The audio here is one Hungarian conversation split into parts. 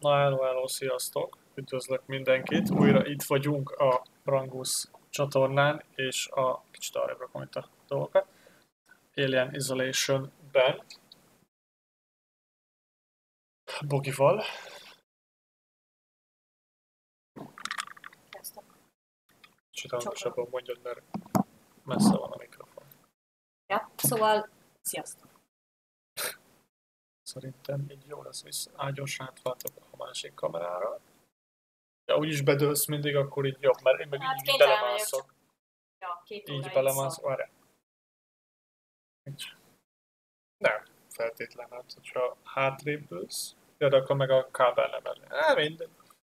Na, hello, sziasztok! Üdvözlök mindenkit! Újra itt vagyunk a Brangus csatornán, és a kicsit arra rakom itt a dolgokat. Alien Isolation-ben. Bogival. Sziasztok! Kicsit hangosabban mondjad, mert messze van a mikrofon. Ja, szóval sziasztok! Szerintem így jó lesz, vissza. Gyorsan átváltok a másik kamerára. Ja, úgyis bedőlsz mindig, akkor így jobb, mert én meg Hát így belemászok. Ja, 2 Így óráig belemászok, várjál. Nem, feltétlenül, hát, hogyha hátrébb ülsz, de akkor meg a kábel nem elé. Mindegy.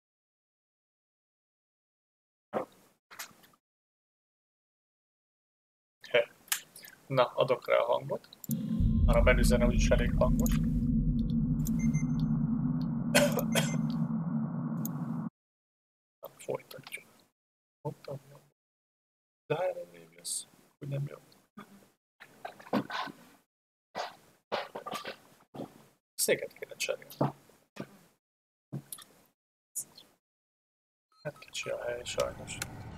Na, adok rá a hangot. Már a menüzene úgyis elég hangos. Na, folytatjuk. Mondtam, jó. De erre jössz, hogy nem jó. Széket kéne cserélni. Hát kicsi a hely, sajnos.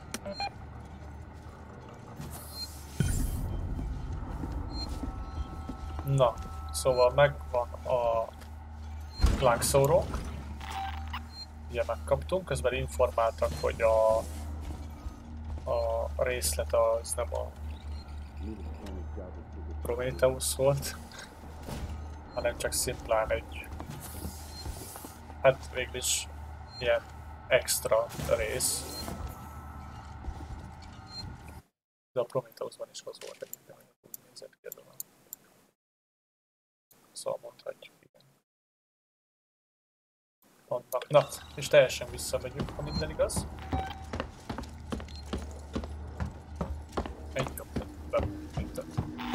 Na, szóval megvan a lángszórónk. Ugye megkaptunk, közben informáltak, hogy a részlet az nem a Prometheus volt, hanem csak szimplán egy, hát végülis ilyen extra rész. De a Prometheusban is az volt egyébként, hogy úgy nézett ki a dolog. Szóval mondhatjuk, igen. Vannak. Na, és teljesen visszamegyünk, ha minden igaz. Egy jobb, be, minden.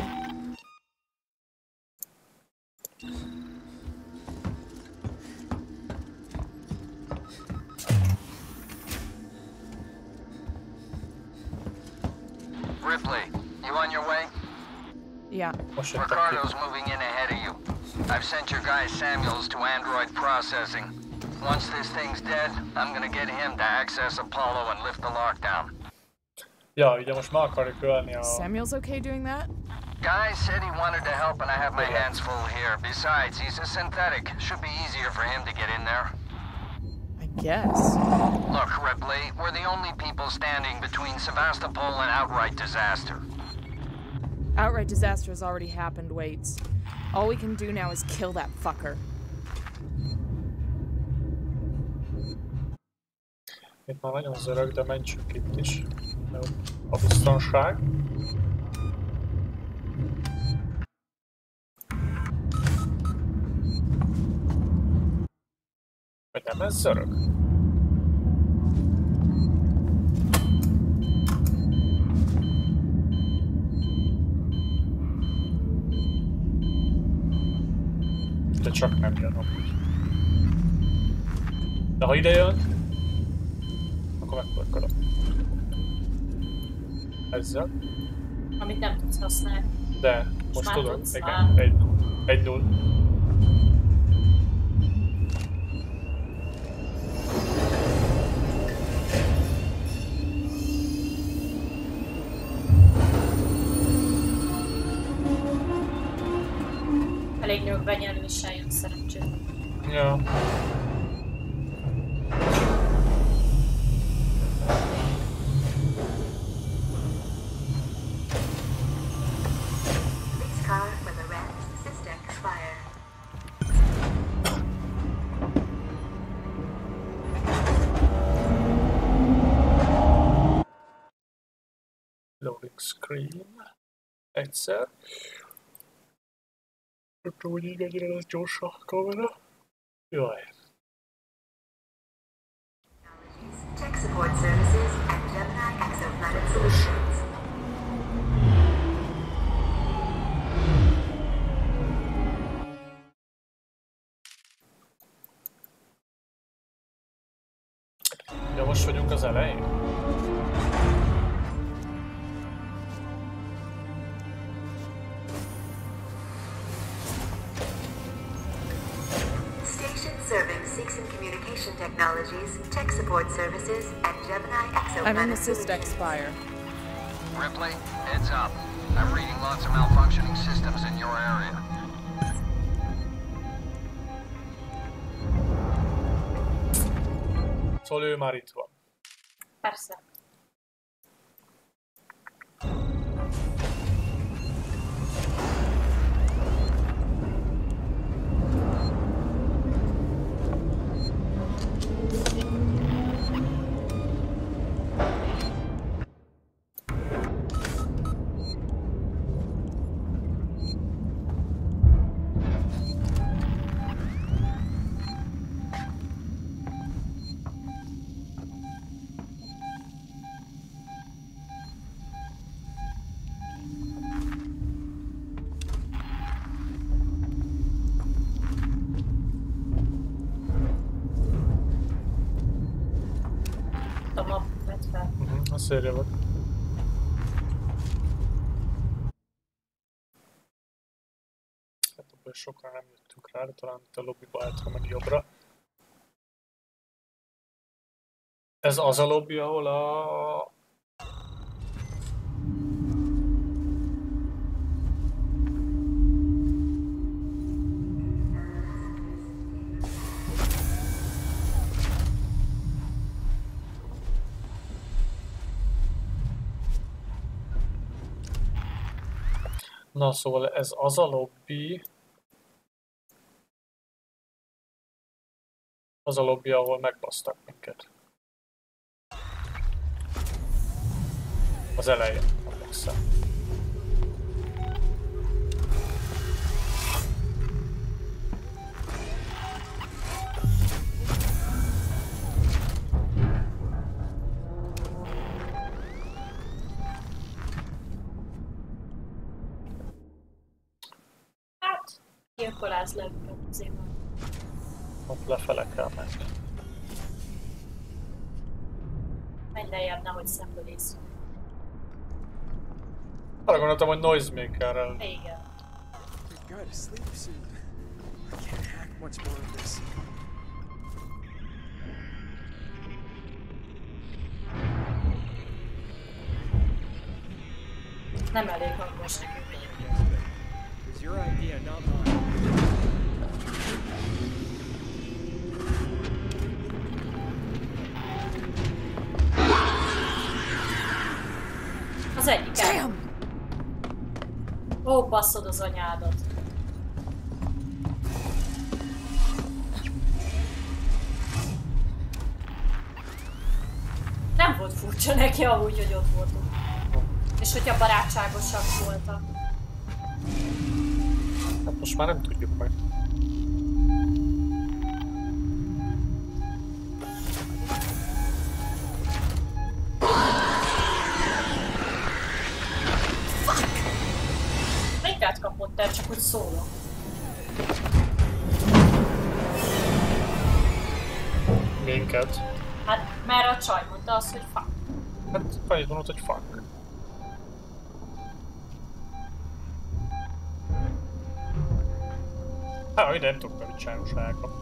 Ripley, you on your way? Yeah. Most jöttek ki. Ricardo's moving in ahead of you. I've sent your guy Samuels to android processing. Once this thing's dead, I'm gonna get him to access Apollo and lift the lockdown. Ja, ugye most már akarjuk ölni a... Samuel's okay doing that? Guy said he wanted to help and I have my hands full here. Besides, he's a synthetic. Should be easier for him to get in there. I guess. Look, Ripley, we're the only people standing between Sevastopol and outright disaster. Outright disaster has already happened, Waits. All we can do now is kill that fucker. Itt már nagyon zörög, de mentsük itt is. A biztonság. Vagy nem ez zörög? De csak nem jön amúgy. De ha ide jön, akkor megpörkölöm. Ezzel. Amit nem tudsz használni. De most már tudod, tudsz, igen, 1-0. Elég nyögvenyelősen jön szerencsét. Ja. Car for the red system expire. Loading screen. Egyszer. Nem tudom, hogy így mennyire lesz gyors a kamera. Jaj. Tech support services and Gemini exoplanet solutions. Ja, most vagyunk az elején. Station serving Seegson community. Technologies, Tech Support Services, and Gemini I'm in the Exoplanet Systex Solutions. Spire. Ripley, heads up. I'm reading lots of malfunctioning systems in your area. Szóval ő már itt van. Persze. A map vett fel. A szérjövök. Hát abban is sokan nem jöttünk rá, de talán itt a lobbyba el tudom menni jobbra. Ez az a lobby, ahol a... Na, szóval ez az a lobby... Az a lobby, ahol megbasztak minket. Az elején, emlékszem. Hát, gyilkolász le őket azért van. Ott lefele kell menni. Menj lejjebb, nehogy szemből észre. Arra gondoltam, hogy Noisemakerrel. Igen. I gotta sleep soon. I can't hack much more of this. Nem elég hangos nekünk. It was your idea, not mine. Az egyik el. Ó, basszod az anyádat. Nem volt furcsa neki amúgy, hogy ott voltunk. És hogyha barátságosak voltak. Hát most már nem tudjuk meg. Minket kapott el, csak hogy szólok. Minket. Hát, mert a csaj mondta azt, hogy fuck. Hát annyit mondott, hogy fuck. Hát, ide nem tudok mit csinálni, most elkap.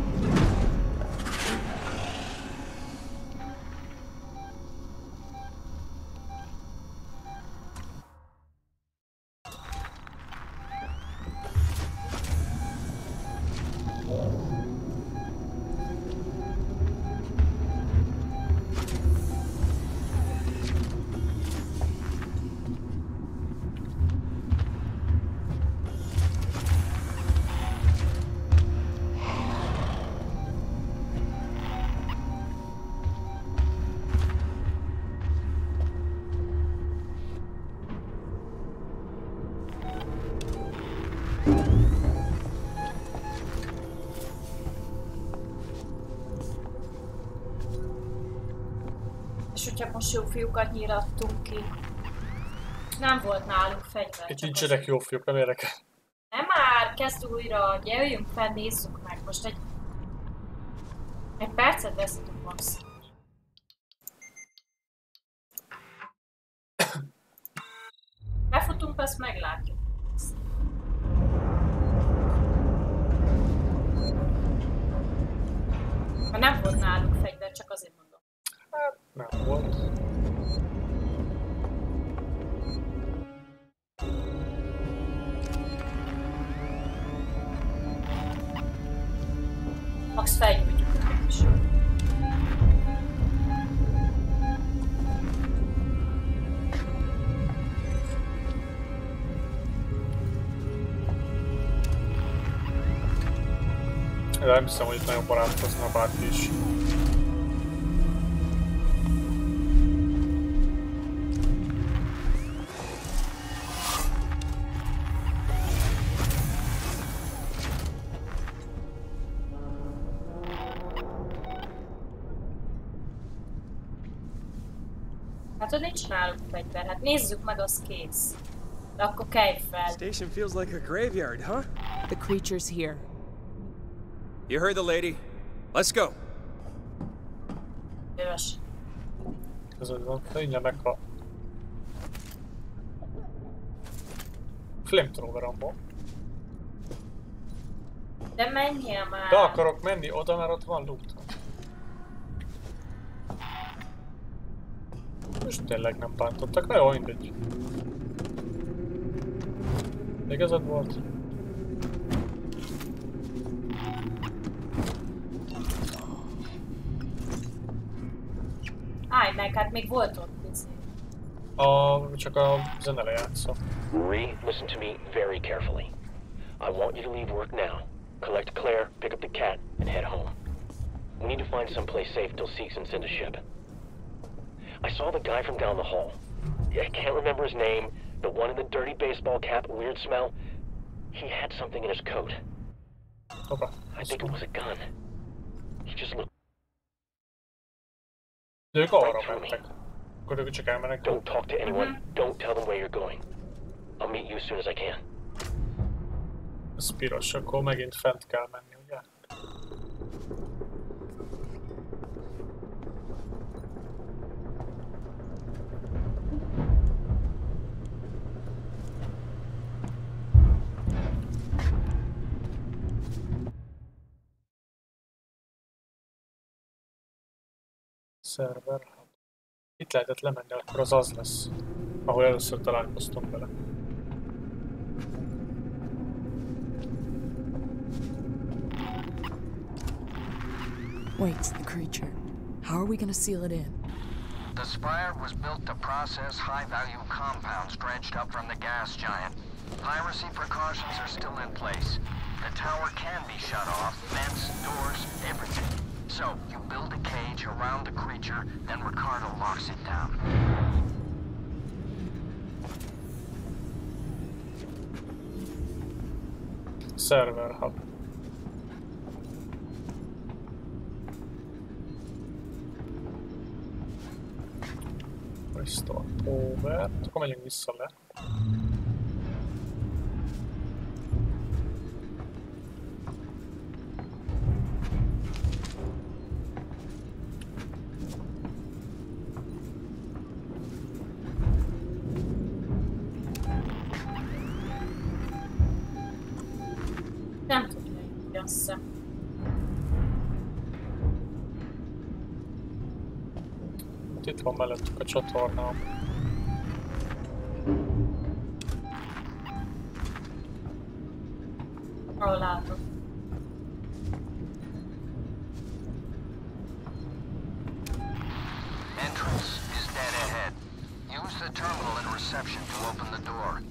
És hogyha most jó fiúkat nyírattunk ki. Nem volt nálunk fegyver. Itt csak nincsenek jó fiúk, nem érdekel. Nem már, kezd újra, jöjjünk fel, nézzük meg. Most egy percet vesztünk max. Befutunk, azt meglátjuk. Ha nem volt náluk fegyver, csak azért mondom. Hát nem volt. Max felgyújtjuk őket is. De nem hiszem, hogy itt nagyon barátkozna bárki is. Hát, hogy nincs náluk fegyver, hát nézzük meg, az kész. De akkor kelj fel. Station feels like a graveyard, huh? The creature's here. You heard the lady. Let's go. Jövös. Ez van, fényenek a flamethrower-amból. De menjél már. De akarok menni oda, mert ott van loot. Most tényleg nem bántottak, na jó, mindegy. Igazad volt? Állj meg, hát még volt ott izé. Csak a zene lejátszó. Marie, listen to me very carefully. I want you to leave work now. Collect Claire, pick up the cat, and head home. We need to find someplace safe till Seegson send a ship. I saw the guy from down the hall. I can't remember his name. The one in the dirty baseball cap, weird smell. He had something in his coat. Hoppá. I think it was a gun. He just looked De ők arra mentek. Akkor ők csak elmennek. Don't talk to anyone. Don't tell them where you're going. I'll meet you as soon as I can. Ez piros, akkor megint fent kell menni, ugye? Szerver. Itt lehetett lemenni, akkor az az lesz, ahol először találkoztunk vele. Wait, the creature. How are we gonna seal it in? The spire was built to process high-value compounds dredged up from the gas giant. Piracy precautions are still in place. The tower can be shut off, vents, doors, everything. So, you build a cage around the creature, then Ricardo locks it down. Server hub. Restore over. Akkor megyünk vissza le. Nem tudja, hogy össze. Itt van mellettük a csatornám. Ahol látom. Entrance is dead ahead. Use the terminal in reception to open the door.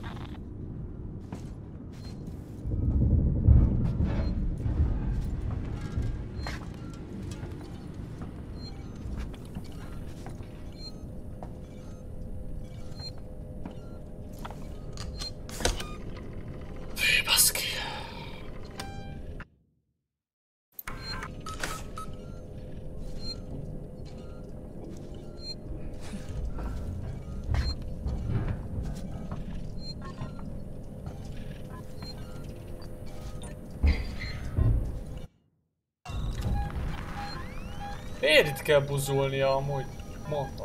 Miért itt kell buzulnia amúgy? Mondtam.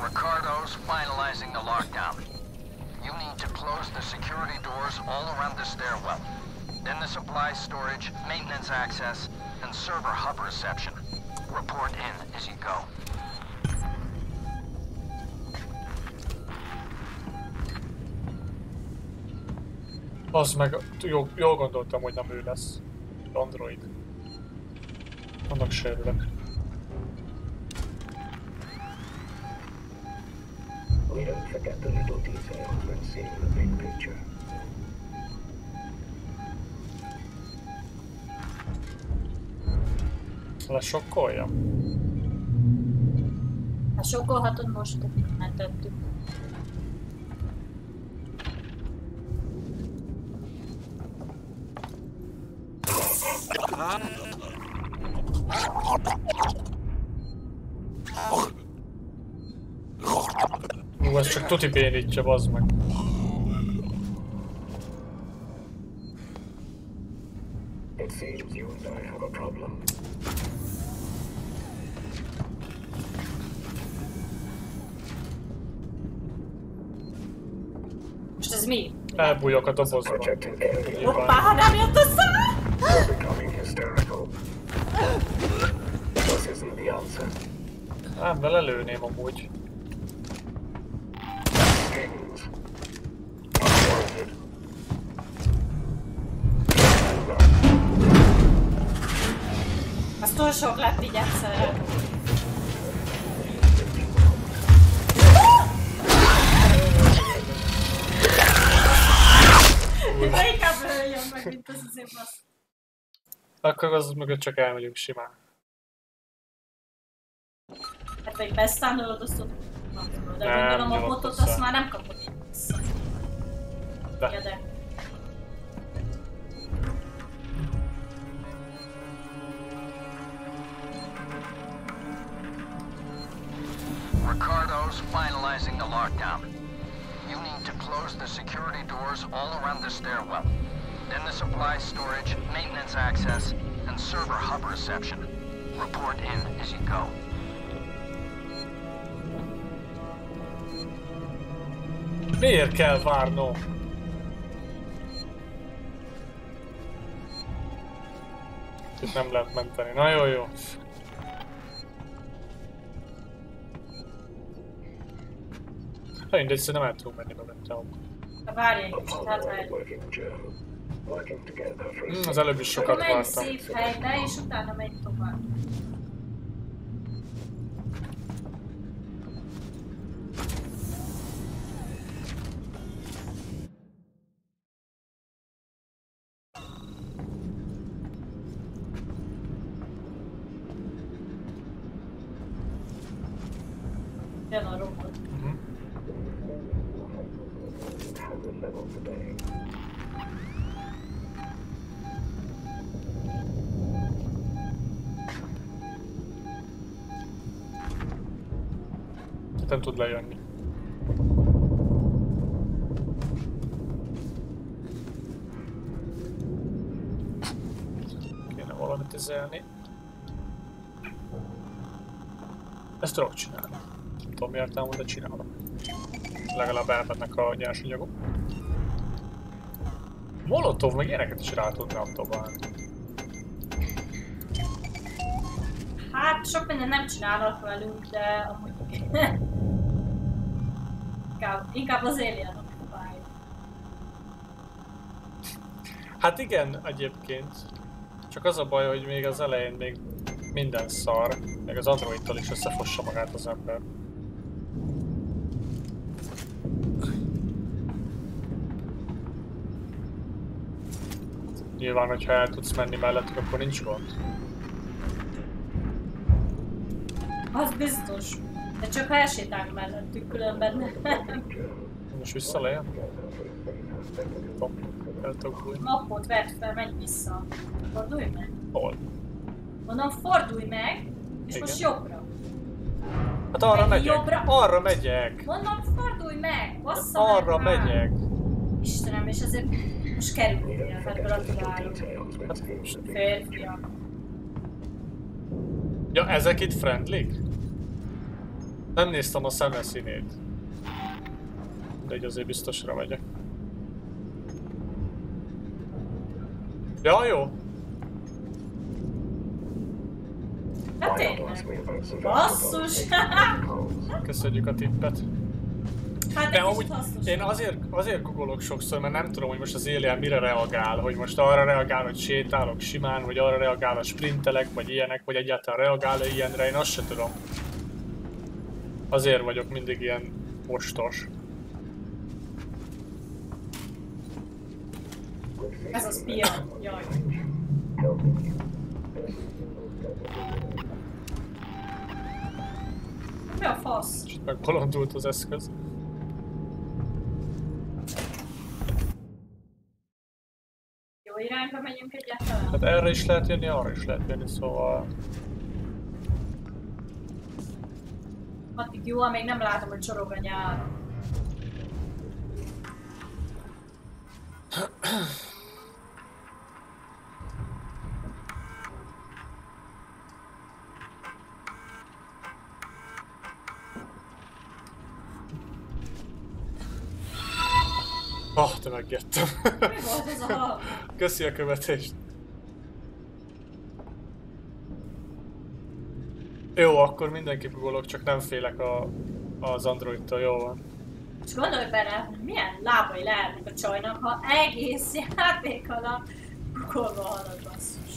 Ricardo's finalizing the lockdown. You need to close the security doors all around the stairwell. Then the supply storage, maintenance access, and server hub reception. Report in as you go. Az meg, jól gondoltam, hogy nem ő lesz. Android. Annak se örülök. We don't forget the little details when seeing the big picture. Lesokkoljam? Hát sokkolhatod most, mert tettük. Ez csak tuti bénítja, bazd meg. It seems you and I have a problem. Most ez mi? Elbújok a dobozba. Hoppá, ha nem jött össze! You're becoming hysterical. This isn't the answer. Ám vele lőném amúgy. Kings. Unwanted. Az túl sok lett így egyszerre. De inkább lőjön meg, mint az azért basz. Akkor az mögött csak elmegyünk simán. Hát vagy beszállod azt ott, de Nem, gondolom a nyugodt botot vissza. azt már nem kapod így vissza. De. Ja, de. Ricardo's finalizing the lockdown. You need to close the security doors all around the stairwell. Then the supply storage, maintenance access, and server hub reception. Report in as you go. Miért kell várnom? Itt nem lehet menteni. Na jó, jó. Ha mindegy, szerintem el tudunk menni mögötte. Várj egy kicsit, hát várj. Working Joe. Working together for a Az előbb is sokat Akkor menj vártam. szép helybe, és utána megy tovább. Jön a robot. hazard level today. Nem tud lejönni. Kéne valamit ezelni. Ezt tudok csinálni. Nem tudom miért nem, de csinálom. Legalább elmennek a nyersanyagok. Molotov meg ilyeneket is rá tudnám dobálni. Hát sok minden nem csinálnak velünk, de amúgy... inkább az Alien fáj. Hát igen, egyébként. Csak az a baj, hogy még az elején még minden szar. Még az androidtól is összefossa magát az ember. Nyilván, hogyha el tudsz menni mellettük, akkor nincs gond. Az biztos. De csak ha elsétálunk mellettük, különben nem. Most vissza lejön? El tudok bújni. Mappot vedd fel, menj vissza. Fordulj meg. Hol? Mondom, fordulj meg, és Igen. most jobbra. Hát arra Menj megyek! jobbra. Arra megyek! Mondom, fordulj meg! Bassza Arra meg már. megyek! Istenem, és azért most kerülnél, hát gratulálok. Hát, Férfiak. ja, ezek itt friendlik? Nem néztem a szeme színét. De így azért biztosra megyek. Ja, jó. Hát tényleg. Basszus! Köszönjük a tippet. Hát De egy amúgy kicsit hasznos. én azért googolok sokszor, mert nem tudom, hogy most az Alien mire reagál. Hogy most arra reagál, hogy sétálok simán, vagy arra reagál, hogy sprintelek, vagy ilyenek, vagy egyáltalán reagál-e ilyenre, én azt se tudom. Azért vagyok mindig ilyen ostos. Ez a spion. Jaj. Mi a fasz? És itt megbolondult az eszköz. Jó irányba megyünk egyáltalán? Hát erre is lehet jönni, arra is lehet jönni, szóval... Addig jó, amíg nem látom, hogy csorog a nyár. Te megjöttem. Mi volt ez a hal? Köszi a követést. Jó, akkor mindenképp googolok, csak nem félek az Androidtól, jó van. És gondolj bele, hogy milyen lábai lehetnek a csajnak, ha egész játék alatt kukolva halad, basszus.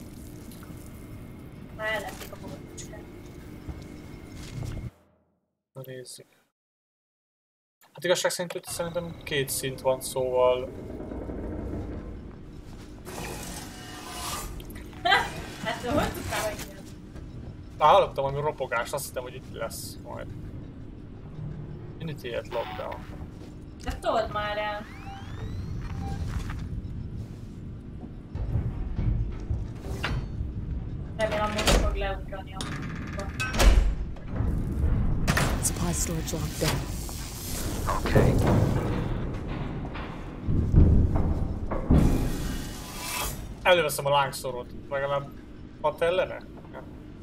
Már ellették a bogatócskát. Na nézzük. Hát igazság szerint szerintem 2 szint van, szóval... Hát hogy tudtál, hogy ilyen? Hallottam valami ropogást, azt hittem, hogy itt lesz majd. Initiate lockdown. De told már el. Remélem most fog leugrani a munkába. Supply storage locked down. Okay. Előveszem a lángszorot, legalább hat ellene? Ja.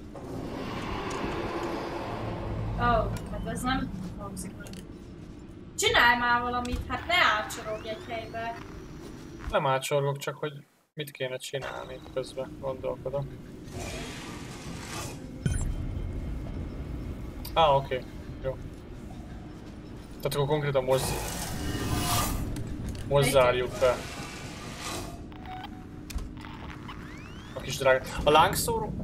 Oh, hát ez nem hangzik meg. Csinálj már valamit, hát ne átsorogj egy helybe. Nem átsorgok, csak hogy mit kéne csinálni közben, gondolkodom. Oké. Jó. Tehát akkor konkrétan most zárjuk be. A kis drága. A lángszóró?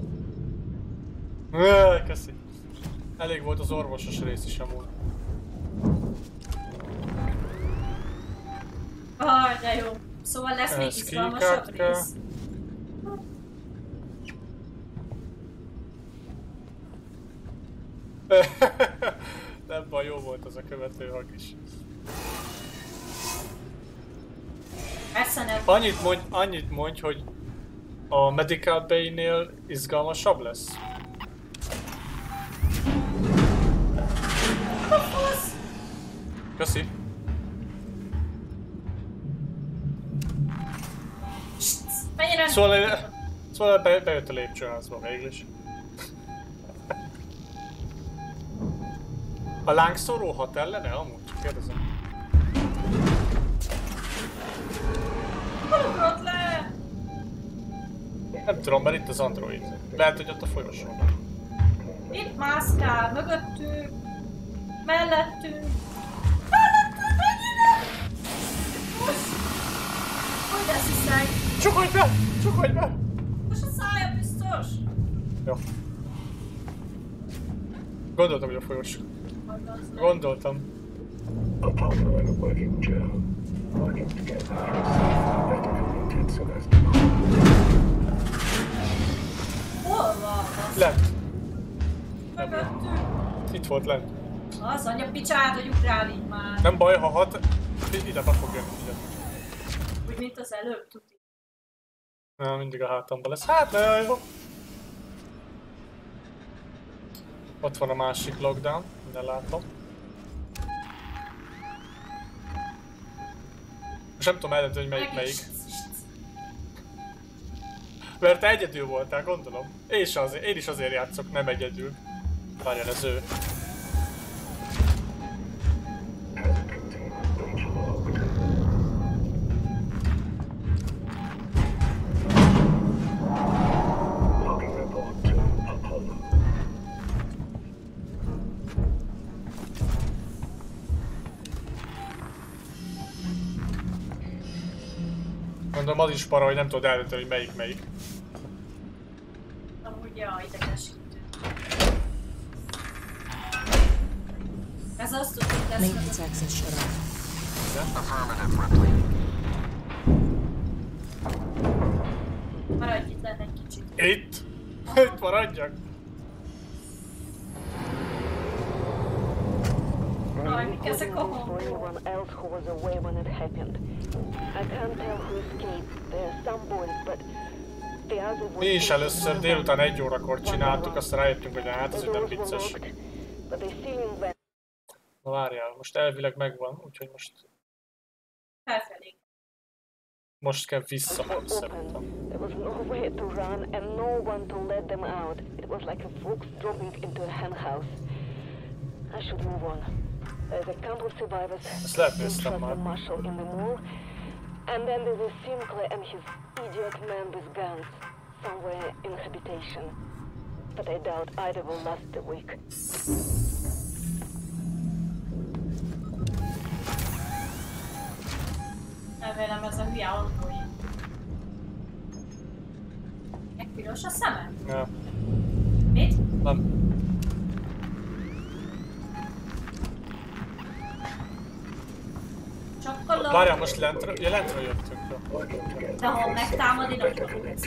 Köszi. Elég volt az orvosos rész is amúgy. De jó. Szóval lesz még izgalmasabb rész. Nem baj, jó volt az a követőhang is. Persze nem. Annyit mondj, hogy a Medical Bay-nél izgalmasabb lesz. Köszi. Szóval bejött a lépcsőházba végül is. A lángszóró hat ellene? Amúgy csak kérdezem. Hol ugrott le? Nem tudom, mert itt az Android. Lehet, hogy ott a folyosón. Itt mászkál, mögöttünk, mellettünk. Hogy ezt hiszek? Csukodj be! Csukodj be! Most a szája biztos? Jó. Gondoltam, hogy a folyosó. Gondoltam. Upon knowing a working Joe, working together for a safe, medical intensive as tomorrow. Hol van? Lent. Mögöttünk. Itt volt lent. Az anyja picsát, hogy ugrál így már. Nem baj, ha hat, ide be fog jönni. Ide. Úgy mint az előbb, tuti. Na, mindig a hátamban lesz. Hát, nagyon jó. Ott van a másik lockdown, minden látom. Most nem tudom eldönteni, hogy melyik. Mert te egyedül voltál, gondolom. Én is azért játszok, nem egyedül. Várjál, ez ő. Mondom, az is para, hogy nem tudod eldönteni, hogy melyik. Amúgy idegesítő. Ez azt tudja, hogy Maintenance access shut off. Affirmative, Ripley. maradj itt lenne egy kicsit. Itt? Itt maradjak? Aj, mik ezek a hangok? Mi is először délután 1 órakor csináltuk, aztán rájöttünk, hogy hát ez nem vicces. Na várjál, most elvileg megvan, úgyhogy most... Felfelé. Most kell visszamenni szerintem. There was no way to run and no one to let them out. It was like a fox dropping into a henhouse. I should move on. There's a couple of survivors. Ezt lehet néztem The már. marshal in the mall. And then there's a Sinclair and his idiot man with guns somewhere in habitation. But I doubt either will last the week. Remélem ez a hülye autó. Egy piros a szeme? Ja. Mit? Nem. Csokkolom. Várjál, most lentre jöttünk. De ha megtámad, én ott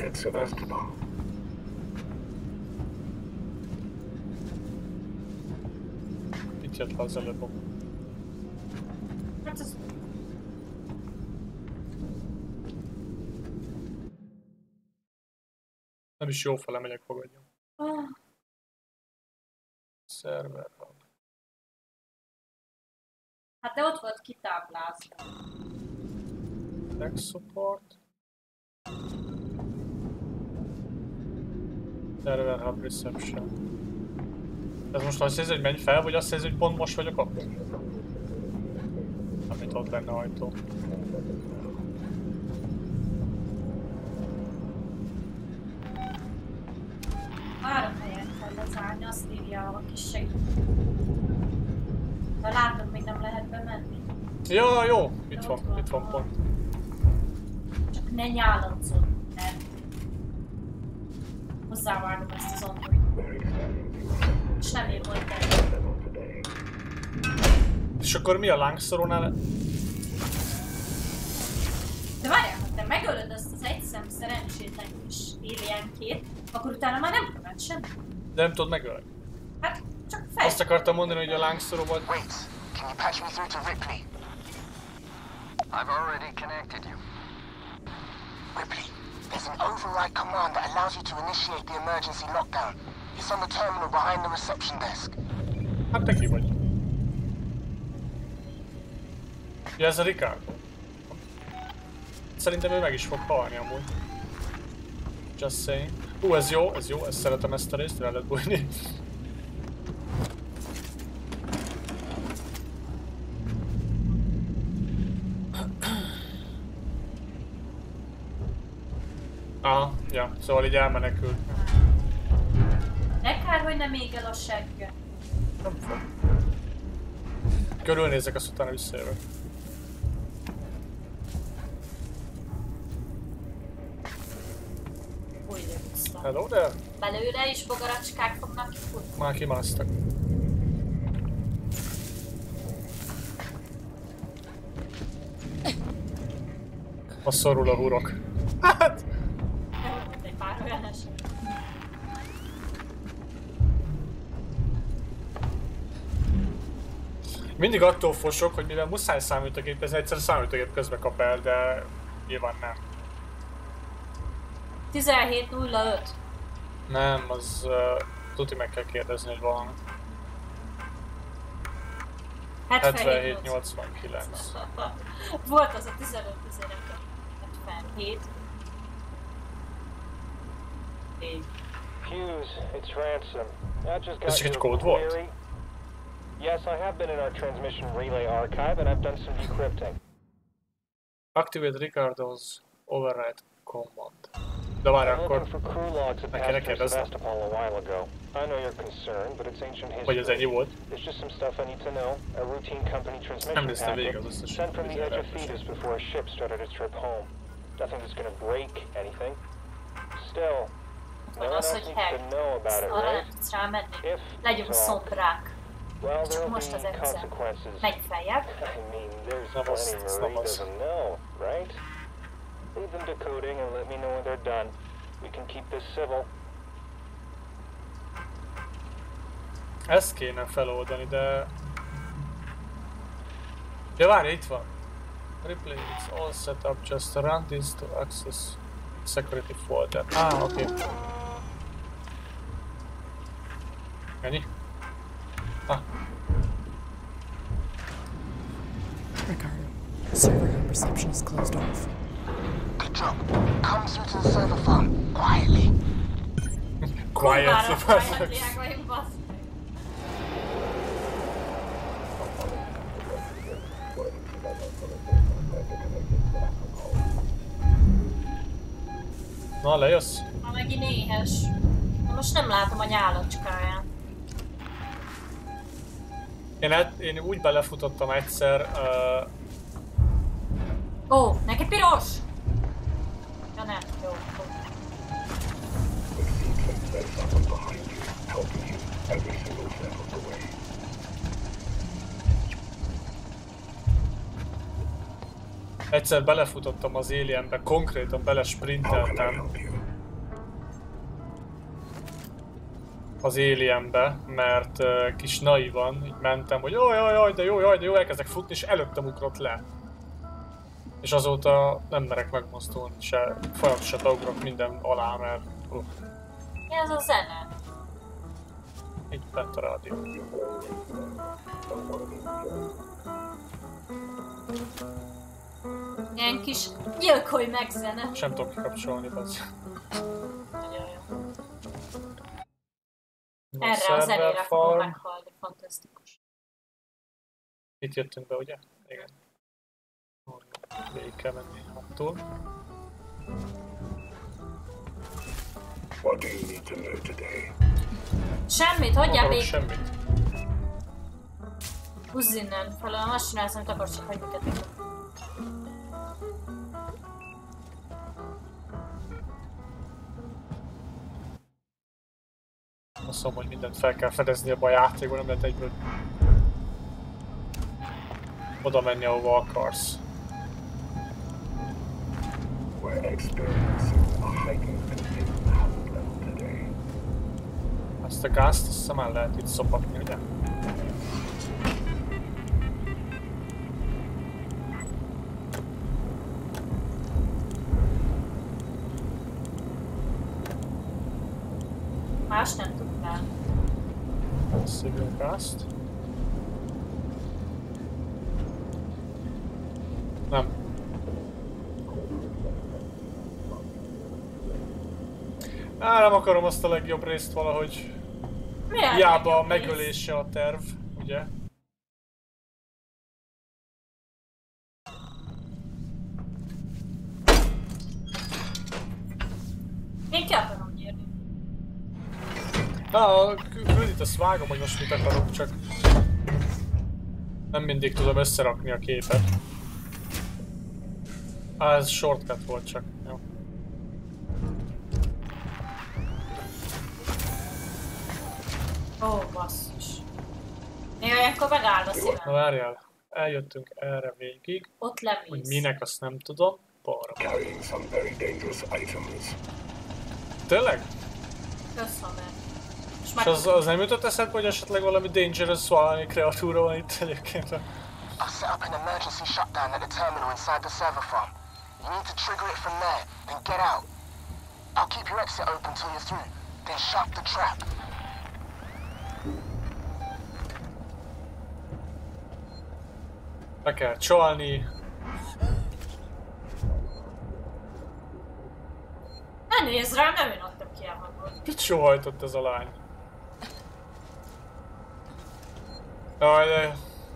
Itt jött le az előbb. hát ez... Nem is jó fele megyek, fogadjam. Ah, Szerver. hát de ott volt kitáblázva. Tech support. Server hub reception. Ez most azt hiszi, hogy menj fel, vagy azt hiszi, hogy pont most vagyok ott? Amit ott lenne ajtó. Három helyen kell lezárni, azt írja a kis segít. De látod, még nem lehet bemenni. Ja, jó, itt van pont. Csak ne nyálancod, mert hozzávágom ezt az android. És nem ér volt el. És akkor mi a lángszorónál? De várjál, ha te megölöd azt az egyszem szerencsétlen kis alienkét, akkor utána már nem követ semmi. De nem tudod megölni. Hát, csak fel. Azt akartam mondani, hogy a lángszoró volt. Wait, can you patch me through to Ripley? I've already connected you. Ripley, there's an override command that allows you to initiate the emergency lockdown. It's on the terminal behind the reception desk. Hát te ki vagy? Ja, ez a Ricardo. Szerintem ő meg is fog halni amúgy. Just saying. Ez jó, ezt szeretem ezt a részt, rá lehet bújni. Aha, ja, szóval így elmenekült. Ne kár, hogy nem ég el a segge. Nem fog. Körülnézek, azt utána visszajövök. Hello there! Belőle is bogaracskák fognak kifutni. Már kimásztak. Ma szorul a hurok. Hát! Volt egy pár olyan eset. Mindig attól fosok, hogy mivel muszáj számítógépezni, egyszer a számítógép közbe kap el, de nyilván nem. 17.05. Nem, az tuti meg kell kérdezni, hogy valami. 77.89. Volt az a 15.77. Hughes, it's Ransom. I just Ez got csak egy your kód volt. query. Yes, I have been in our transmission relay archive and I've done some decrypting. Activate Ricardo's override command. De várj, I'm akkor... looking for crew logs that Meg kéne passed through kérdeznem. Sevastopol a while ago. I know you're concerned, but it's ancient Vagy ez ennyi history. volt? There's just some stuff I need to know. A routine company Nem transmission néztem végig az packet összes sent from the edge of videót. Thetis before a ship started its trip home. Nothing that's gonna break anything. Still, no Van one az, else hogy needs to hack. know about it, Arra nem right? tudsz rámenni. If Legyünk so, szombrák. well, Csak there'll most az be egyszer. consequences. Menj feljebb. I mean, there's Nem az, plenty ez Marie nem az. doesn't know, right? Leave them decoding and let me know when they're done. We can keep this civil. Ezt kéne feloldani, de... Ja, várj, itt van. Replay, it's all set up, just run this to access security folder. Ah, oké. Okay. Ennyi? Ah. Ricardo, server hub reception is closed off. Good job. Come through to the server farm, quietly. Quietly, Quietly, vagyunk, bassz. Na, lejössz? Ma megint éhes. Na most nem látom a nyálacskáját. Én úgy belefutottam egyszer... Ó, neki piros! Ja nem, jó. Egyszer belefutottam az Alienbe, konkrétan belesprinteltem az Alienbe, mert kis naivan így mentem, hogy jaj, de jó, elkezdek futni, és előttem ugrott le. És azóta nem merek megmozdulni, se folyamatosan ugrok minden alá, mert... Mi ez a zene? Így bent a rádió. Ilyen kis gyilkolj meg zene. Sem tudok kikapcsolni, bazd. Nagyon jó. Erre a zenére fogom meghalni, fantasztikus. Itt jöttünk be, ugye? Igen. Végig kell menni attól. What do you need to know today? Semmit, hagyjál még! Semmit. Húzz innen, felőlem azt csinálsz, amit akarsz, csak hagyj minket. Azt mondom, hogy mindent fel kell fedezni abban a játékban, nem lehet egyből oda menni, ahova akarsz. We're experiencing a heightened containment hazard level today. Ezt a gázt azt hiszem el lehet itt szopatni, ugye? Más nem tudnál. Szívünk gázt. Nem. Nem akarom azt a legjobb részt valahogy. Hiába a megölése a terv, ugye? Én ki akarom nyírni. A küldit azt vágom, hogy most mit akarok, csak nem mindig tudom összerakni a képet. Ez shortcut volt csak, jó. Ó, basszus. Még olyankor megáll a szívem. Na várjál, eljöttünk erre végig. Ott lemész. Hogy minek, azt nem tudom. Balra. Carrying some very dangerous items. Tényleg? Köszönöm. És az nem jutott eszedbe, hogy esetleg valami dangerous valami kreatúra van itt egyébként? I'll set up an emergency shutdown at the terminal inside the server farm. You need to trigger it from there, then get out. I'll keep your exit open till you're through, then shut the trap. Be kell csalni. Ne nézz rám, nem én adtam ki a hangot. Mit sóhajtott ez a lány? Jaj, de...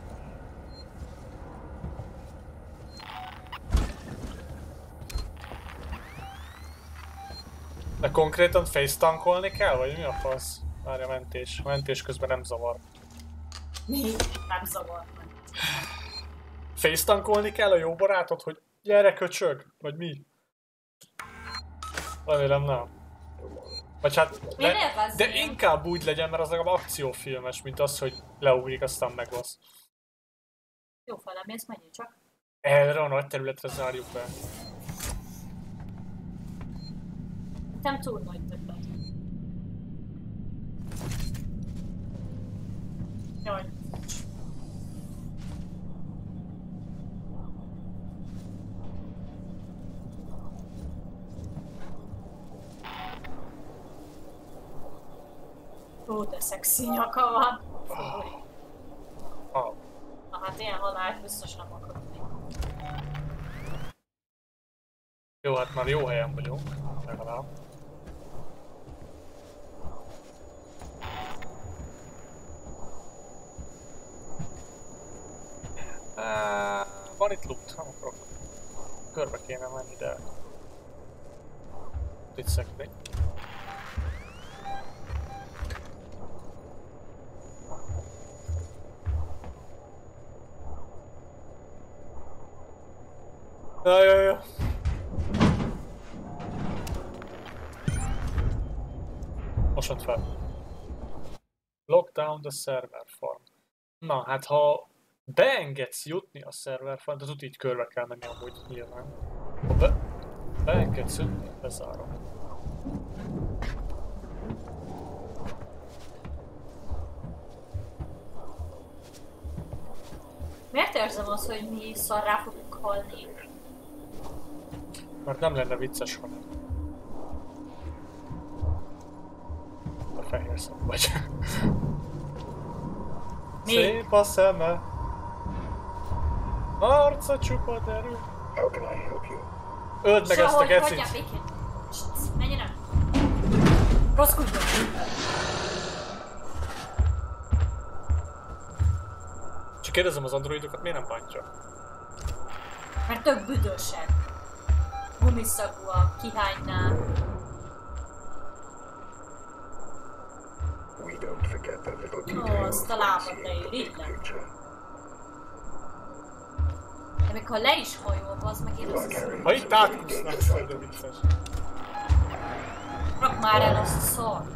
De konkrétan face-tankolni kell, vagy mi a fasz? Várja, mentés. Mentés közben nem zavar. Mi? Nem zavar. Face-tankolni kell a jó barátot, hogy gyere köcsög? Vagy mi? Remélem nem. Vagy hát... De én. inkább úgy legyen, mert az legalább akciófilmes, mint az, hogy leugrik, aztán megvasz. Jó felemész, menjünk csak. Erre a nagy területre zárjuk be. Nem túl nagy többet. Jaj. Ó, de szexi nyaka van. Na hát ilyen halált biztos nem akarok még. Jó, hát már jó helyen vagyunk, legalább. Van itt loot, nem akarok. Körbe kéne menni, de... Itt szekrény. Jaj. Mosod fel. Lock down the server farm. Na, hát ha beengedsz jutni a server farm, de tud így körbe kell menni amúgy nyilván. Ha beengedsz jutni, bezárom. Miért érzem azt, hogy mi szarrá fogunk halni? Mert nem lenne vicces, ha nem. A fehér szem vagy. Mi? Szép a szeme. Arca csupa derű. How can I help you? Öld meg ezt a gecit! Hagyjál békén! Menj nem! Rossz kutya! Csak kérdezem az androidokat, miért nem bántja? Mert tök büdösek. Gumiszagúak, kihánynál. We don't forget the little Ó, details. azt a lábat leír, de még ha le is hajol, az meg én az... Ha itt átkusznak, az de vicces. Rak már el azt a szart.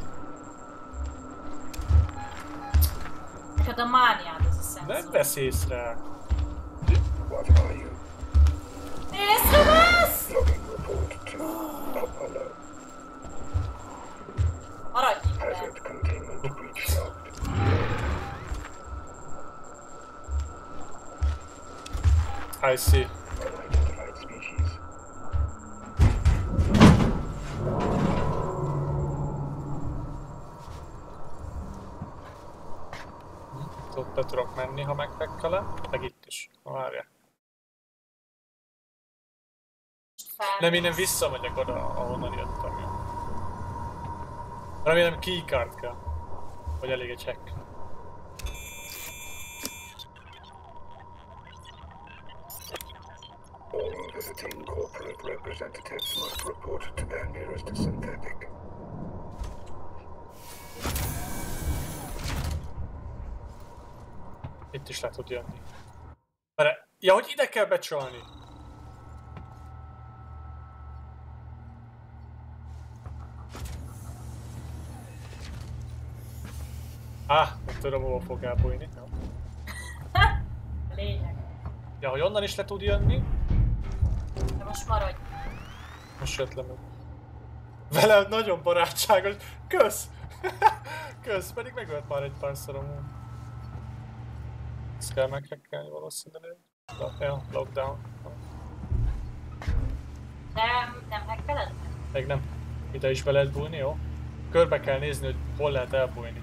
Neked a mániád az a szenzor. Nem vesz észre. What are you? Észrevesz! Logging report to Apollo. Maradj itt be. Hazard containment breach logged. I see. Unidentified species. Ott be tudok menni, ha megpekkelem. Meg itt is. Várjál. Nem, én nem visszamegyek oda, ahonnan jöttem. Jó. Remélem keycard kell. Vagy elég egy hack. All visiting corporate representatives must report to their nearest synthetic. Itt is le tud jönni. Ja, hogy ide kell becsalni. Nem tudom, hova fog elbújni. Ja. Lényeg. Ja, hogy onnan is le tud jönni. De most maradj. Most jött le meg. Veled nagyon barátságos. Kösz! Kösz, pedig megölt már egy párszor amúgy. Ezt kell meghekkelni valószínűleg. Ja, lockdown. De nem hekkeled? Még nem. Ide is be lehet bújni, jó? Körbe kell nézni, hogy hol lehet elbújni.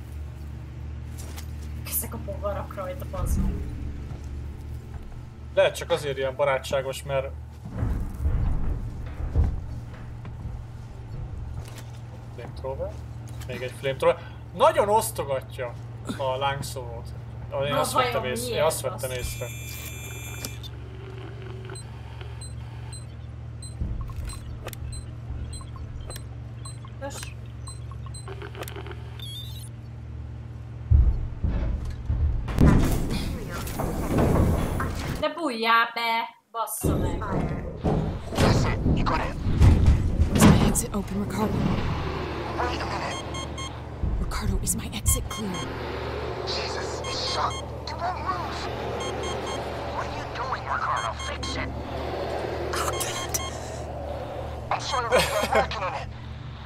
Ezek a bogarak rajta, bazd meg. Lehet csak azért ilyen barátságos, mert... Flamethrower. Még egy flamethrower. Nagyon osztogatja a lángszórót. Én azt vettem észre. Én azt vettem észre. Kösz. De bújjál be, bassza meg. That's it. You got it. exit open, Ricardo. Wait a minute. Ricardo, is my exit clear? Jesus, it's shut. It won't move. What are you doing, Ricardo? Fix it. I can't. I'm sorry, Ricky, I'm working on it.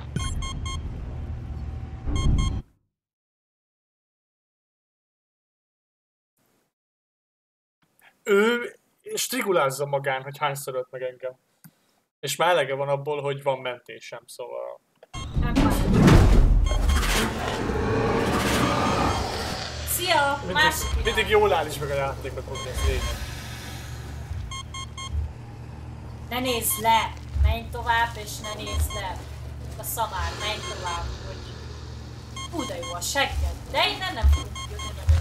Ő strigulázza magán, hogy hányszor ölt meg engem. És már elege van abból, hogy van mentésem, szóval... Szia! Másik Mindig jól áll is meg a játékot, hogy ez lényeg. Ne nézz le! Menj tovább és ne nézz le! A szamár, menj tovább, hogy... Hú, de jó a segged! De innen nem fogunk jönni nagyon.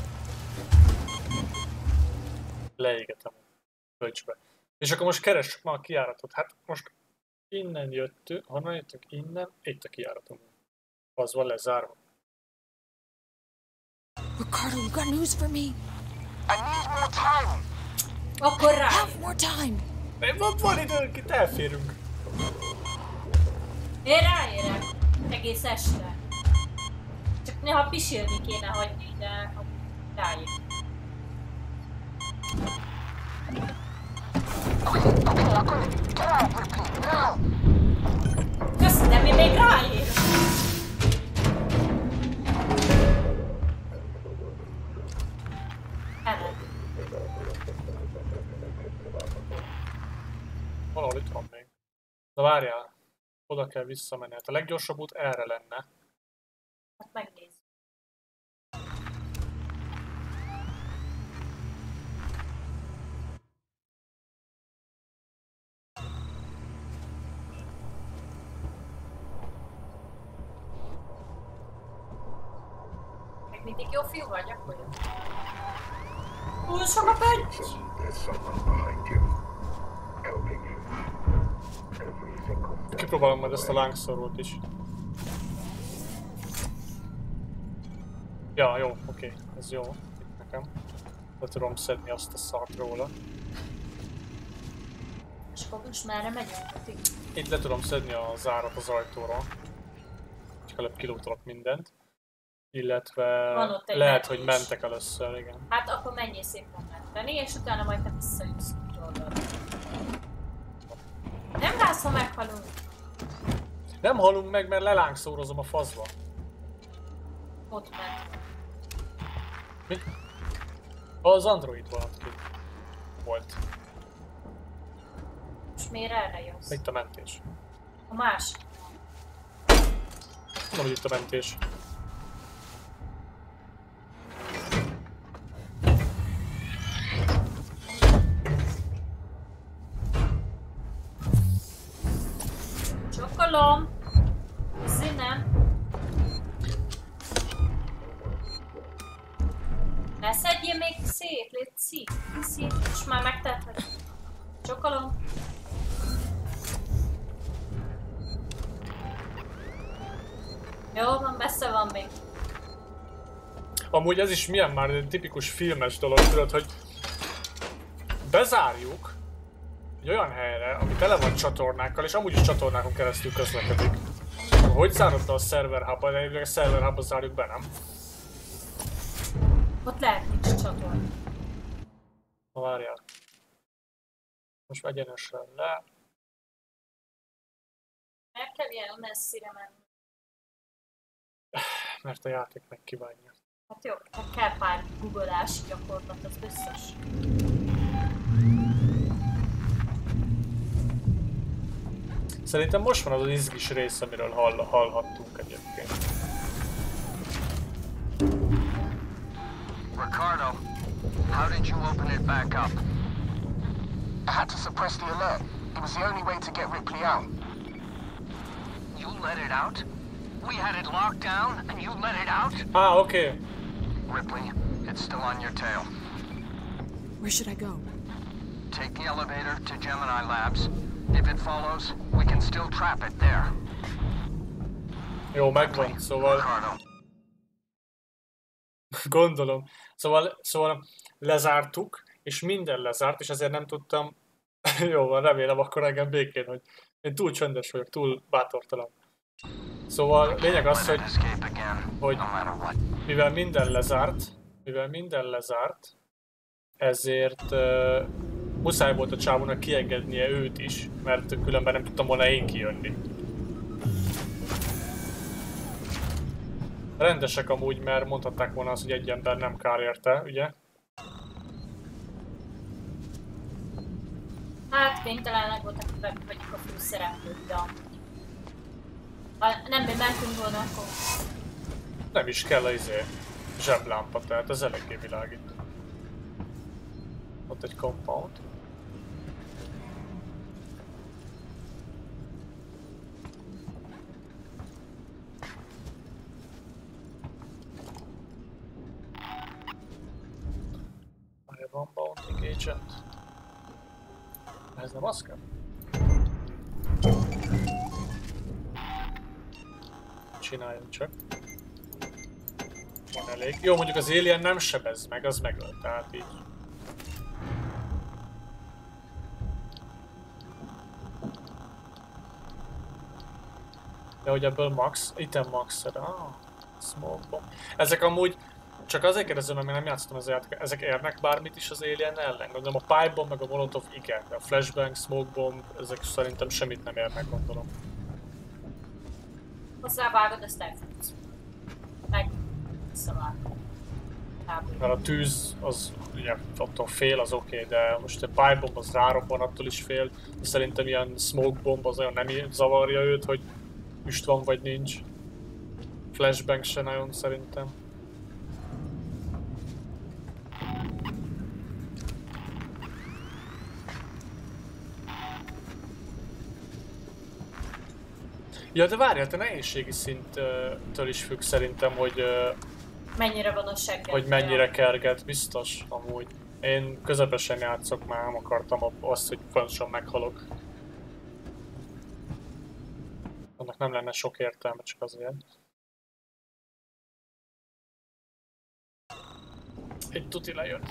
Leégetem a bölcsbe. És akkor most keressük már a kijáratot. Hát most innen jöttünk, honnan jöttünk? Innen, itt a kijáratunk. Az van lezárva. Ricardo, you got news for me? I need more time. Akkor rá! Have more time! Van időnk, itt elférünk. Én ráérek. Egész este. Csak néha pisilni kéne hagyni, de ráér. Okay, I got it. Get out, Ripley, now. Köszi, de mi még ráér. Valahol itt van még. Na várjál, oda kell visszamenni. Hát a leggyorsabb út erre lenne. Hát megnézzük. Még mindig jó fiú vagy, akkor jó. Túl sok a pöcs! There's someone behind you, helping you. Every single step. Kipróbálom majd ezt a lángszorót is. Ja, jó, oké, ez jó. Itt nekem. Le tudom szedni azt a szart róla. És akkor most merre megyünk? Itt le tudom szedni a zárat az ajtóról. Csak előbb kilútolok mindent. Illetve lehet, hogy mentek először, igen. Hát akkor menjél szépen menteni, és utána majd te visszajössz oldalra. Nem látsz, ha meghalunk. Nem halunk meg, mert lelángszórozom a faszba. Ott ment. Mi? Az Android valaki volt. Most miért erre jössz? Itt a mentés. A másik. Nem, hogy itt a mentés. Csokolom! Színem! Ne szedjél még szét, légy szét, és már megtetted. Csokolom! Jó van, messze van még. Amúgy ez is milyen már egy tipikus filmes dolog, tudod, hogy bezárjuk egy olyan helyre, ami tele van csatornákkal, és amúgy is csatornákon keresztül közlekedik. Hogy zárod be a server hubba, de a server hubba zárjuk be, nem? Ott lehet nincs csatorna. Na várjál. Most egyenesen le. Miért kell ilyen messzire menni? Mert a játék megkívánja. Hát jó, kell pár googleási gyakorlat, az biztos. Szerintem most van az izgis rész, amiről hallhattunk egyébként. Ricardo, how did you open it back up? I had to suppress the alert. It was the only way to get Ripley out. You let it out? We had it locked down, and you let it out? Ah, okay. Ripley, it's still on your tail. Where should I go? Take the elevator to Gemini Labs. If it follows, we can still trap it there. Jó, megvan, szóval... Gondolom. Szóval lezártuk, és minden lezárt, és ezért nem tudtam... Jó van, remélem akkor engem békén, hogy Én túl csöndes vagyok, túl bátortalan. Szóval lényeg az, hogy mivel minden lezárt, ezért muszáj volt a csávónak kiengednie őt is, mert különben nem tudtam volna én kijönni. Rendesek amúgy, mert mondhatták volna azt, hogy egy ember nem kár érte, ugye? Hát kénytelenek voltak, hogy vagyunk a főszereplők, de ha nem mentünk volna, akkor... Nem is kell az zseblámpa, tehát ez eléggé világít. Ott egy compound. Van bounty agent. Ez nem az kell? Csináljunk csak. Van elég. Jó, mondjuk az alien nem sebez meg, az megöl, tehát így. De hogy ebből max, item max, smoke bomb. Ezek amúgy csak azért kérdezem, mert még nem játszottam az játékot. Ezek érnek bármit is az alien ellen? Gondolom a pipe bomb meg a molotov igen, de a flashbang, smoke bomb, ezek szerintem semmit nem érnek, gondolom. Hozzávágod, ezt elfutsz. Meg visszavágod. Mert a tűz az ugye attól fél, az oké, de most a pipe bomb az rárobban, attól is fél. De szerintem ilyen smoke bomb az olyan nem zavarja őt, hogy üst van vagy nincs. Flashbang se nagyon szerintem. Ja, de várjál, te nehézségi szinttől is függ szerintem, hogy... mennyire van a segged. Hogy mennyire kerget, biztos, amúgy. Én közepesen játszok, már nem akartam azt, hogy fontosan meghalok. Annak nem lenne sok értelme, csak azért. Egy tuti lejön.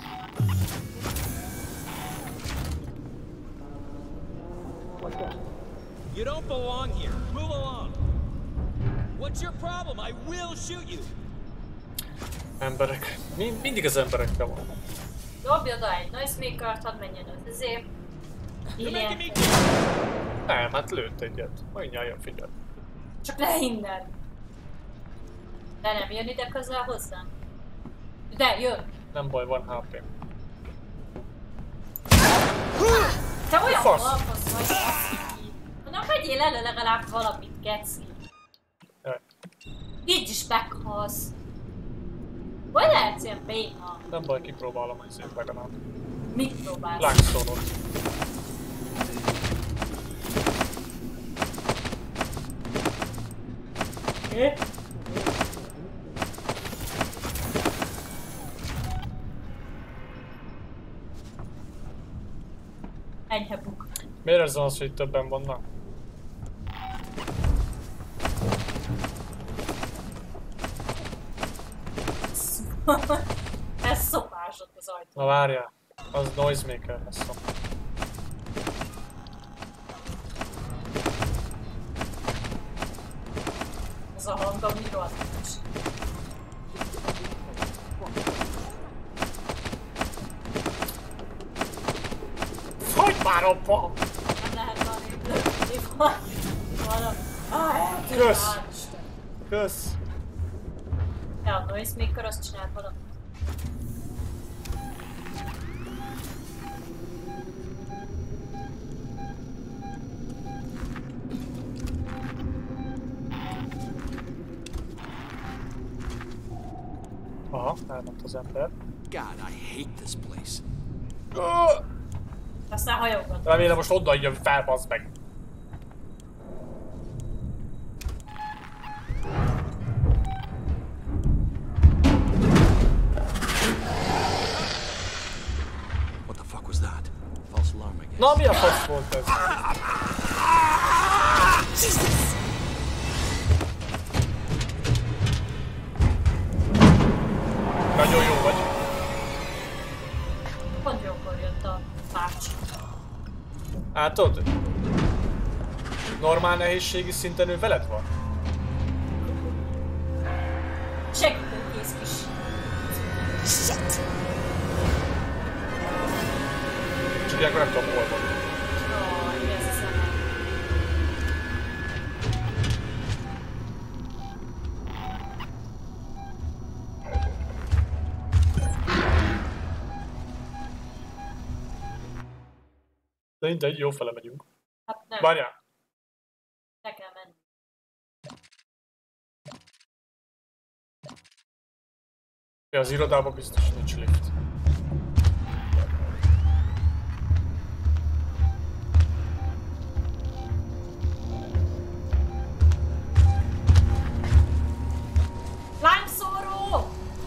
You don't belong here. Move along. What's your problem? I will shoot you. Emberek. Mindig az emberekkel van. Dobj oda egy noisemaker-t, hadd menjen ezért. Ilyen. Nem, hát lőtt egyet. Mindjárt jön, figyelj. Csak le innen. De nem jön ide közel hozzám. De jön. Nem baj, van HP. Te olyan balfasz vagy, mondom, vegyél elő legalább valamit, geci. Így is meghalsz. Vagy lehetsz ilyen béna? Nem baj, kipróbálom ezért legalább. Mit próbálsz? Lángszónot. Enyhe buk. Miért érzem az, hogy többen vannak? Ez szopásott az ajtó. Na várjál, az noisemaker lesz. Ez a hang, ami rohadt. Hogy már abba? Nem lehet valami. Kösz! Kösz! Ja, a noisemaker azt csinált valamit. Aha, elment az ember. God, I hate this place. Aztán hajókat. Remélem most onnan jön fel, bazd meg. What the fuck was that? False alarm, I guess. Na, mi a fasz volt ez? Jesus! Nagyon jó vagy. Pont jókor jött a bácsi. Látod? normál nehézségi szinten ő veled van? Segítőkész kis. Shit! Csak ilyenkor nem tudom hol van. Jaj, ez a szeme. De mindegy, jó fele megyünk. Hát nem. Várjál! Ne kell menni. Ja, az irodában biztos nincs lift. Lángszóró!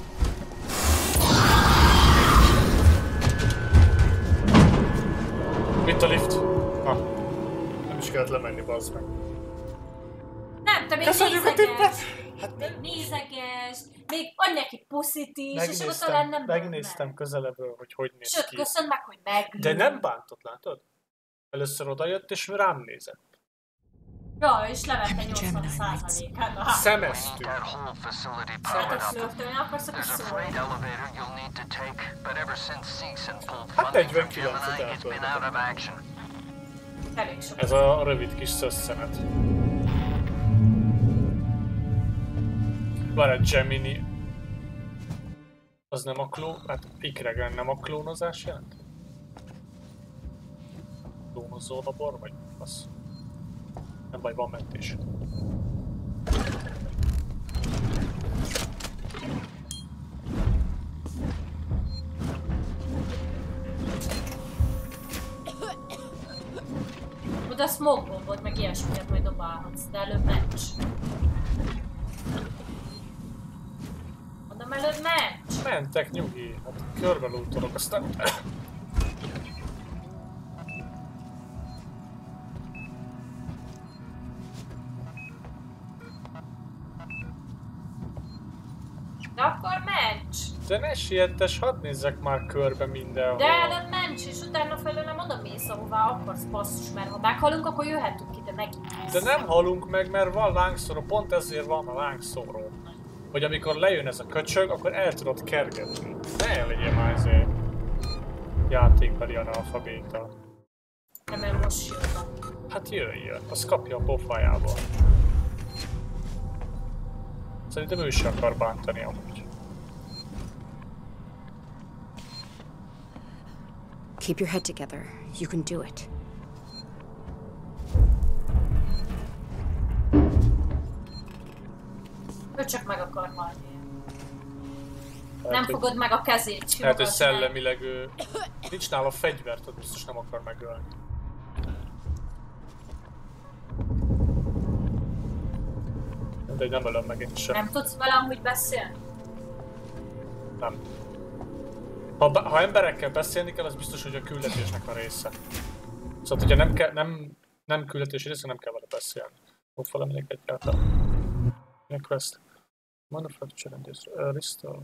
Itt a lift. Nem is kellett lemenni, bazd meg. Nem, te még nézegesd! Még nézegesd! Még adj neki puszit is, és akkor talán nem megnéztem közelebbről, hogy néz Sőt, ki. köszönöm meg, hogy meglő. De nem bántott, látod? Először odajött és rám nézett. Ja, és levette 80%-át. Szemeztük. Hát a flörtölni akarsz, akkor szólj. Hát 49-et eltöltöttem. Ez a rövid kis szösszenet. Várj, Gemini. Az nem a klón... Hát ikregen nem a klónozás jelent? Klónozó labor, vagy az? Nem baj, van mentés. Oda smoke bombot, meg ilyesmiket majd dobálhatsz, de előbb meccs. Mondom, előbb meccs! Mentek, nyugi. Hát körbe lútolok, aztán... De akkor meccs! De ne siettes, hadd nézzek már körbe mindenhol. De előbb meccs, és utána felől nem oda mész, ahová akarsz, basszus, mert ha meghalunk, akkor jöhetünk ide megint. De nem halunk meg, mert van lángszóró, pont ezért van a lángszóró. Hogy amikor lejön ez a köcsög, akkor el tudod kergetni. Ne legyél már ezért játékbeli analfabéta. Nem, mert most jön. Hát jöjjön, az kapja a pofájából. Szerintem ő is akar bántani amúgy. Keep your head together. You can do it. Ő csak meg akar halni. Nem fogod meg a kezét. Hát, hogy szellemileg ő... Nincs nála fegyvert, tehát biztos nem akar megölni. De nem ölöm meg én sem. Nem tudsz vele amúgy beszélni? Nem. Ha emberekkel beszélni kell, az biztos, hogy a küldetésnek a része. Szóval, hogyha nem küldetési része, nem kell vele beszélni. Ott valamelyik egyáltalán. Quest. Manufacture and restore.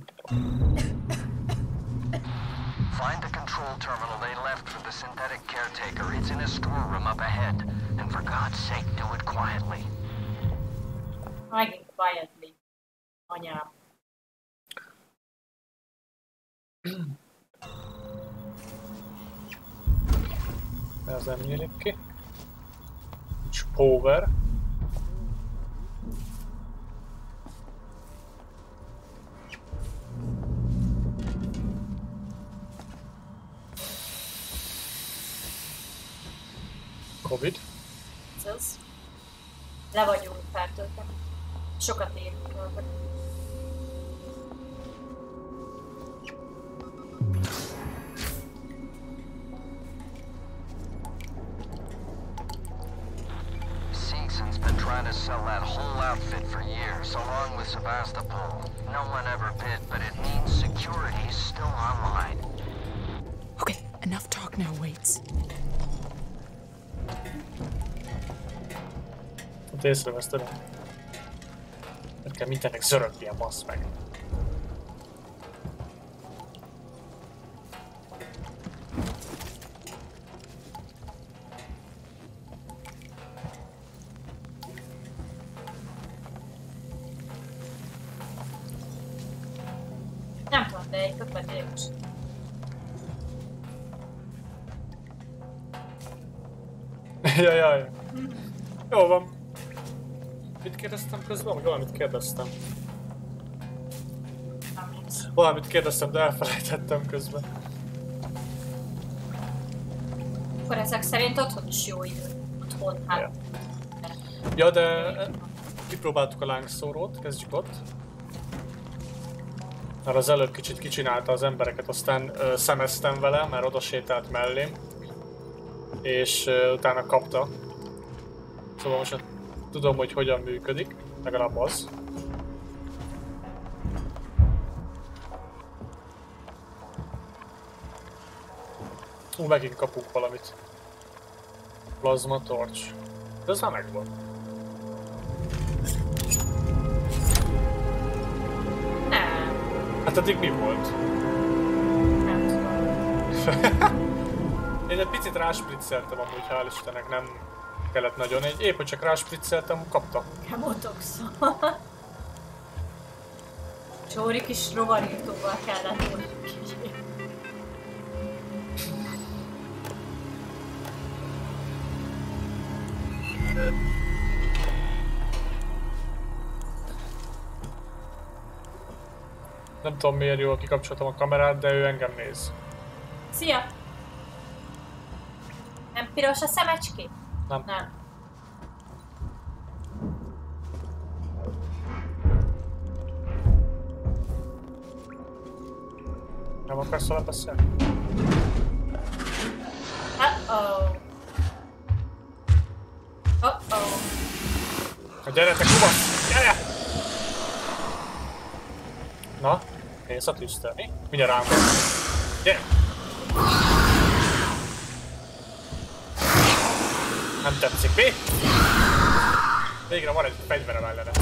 Find the control terminal they left for the synthetic caretaker. It's in a storeroom up ahead. And for God's sake, do it quietly. Megint quietly. Anyám. Ez nem nyílik ki. Nincs power. Covid. Ez. Le vagyunk fertőzve. Sokat érünk rá. Seegson's been trying to sell that whole outfit for years, along with Sebastopol. No one ever bid, but it means security's still online. Okay, enough talk now, Waits. Ott észreveszted? Nem kell mindennek zörögnie, bassz meg. egy köpedés. Jajjaj. Jó van. Mit kérdeztem közben? Vagy valamit kérdeztem. Valamit kérdeztem, de elfelejtettem közben. Akkor ezek szerint otthon is jó idő. Otthon, hát. Ja, de kipróbáltuk a lángszórót, kezdjük ott. Mert az előbb kicsit kicsinálta az embereket, aztán szemeztem vele, mert oda sétált mellém. És utána kapta. Szóval most tudom, hogy hogyan működik, legalább az. Megint kapunk valamit. Plasma torch. De ez már megvan. Nem. Hát eddig mi volt? Nem tudom. Én egy picit ráspricceltem amúgy, hál' Istennek, nem kellett nagyon. Épp, hogy csak ráspricceltem, kapta. Kemotoxon. Csóri kis rovarírtóval kellett volna kicsit. Nem tudom miért jól kikapcsoltam a kamerát, de ő engem néz. Szia! Nem piros a szemecské? Nem. Nem. Nem akarsz vele beszélni? Uh-oh. Uh-oh. Gyere te kubasz! Gyere! Na, nézz a tűztől, mi? Mindjárt rám van. Gyere! Nem tetszik, mi? Végre van egy fegyverem ellene.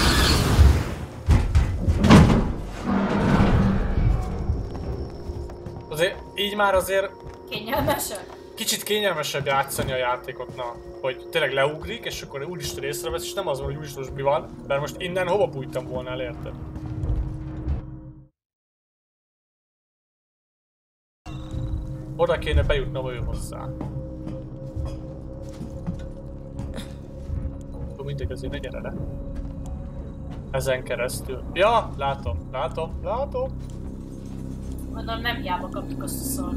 Azért, így már azért... Kényelmesebb? Kicsit kényelmesebb játszani a játékot, na. Hogy tényleg leugrik, és akkor úristen észrevesz, és nem az van, hogy úristen most mi van, mert most innen hova bújtam volna el, érted? Oda kéne bejutnom ő hozzá. Mindegy, azért ne gyere le. Ezen keresztül. Ja, látom. Mondom, nem hiába kaptuk azt a szart.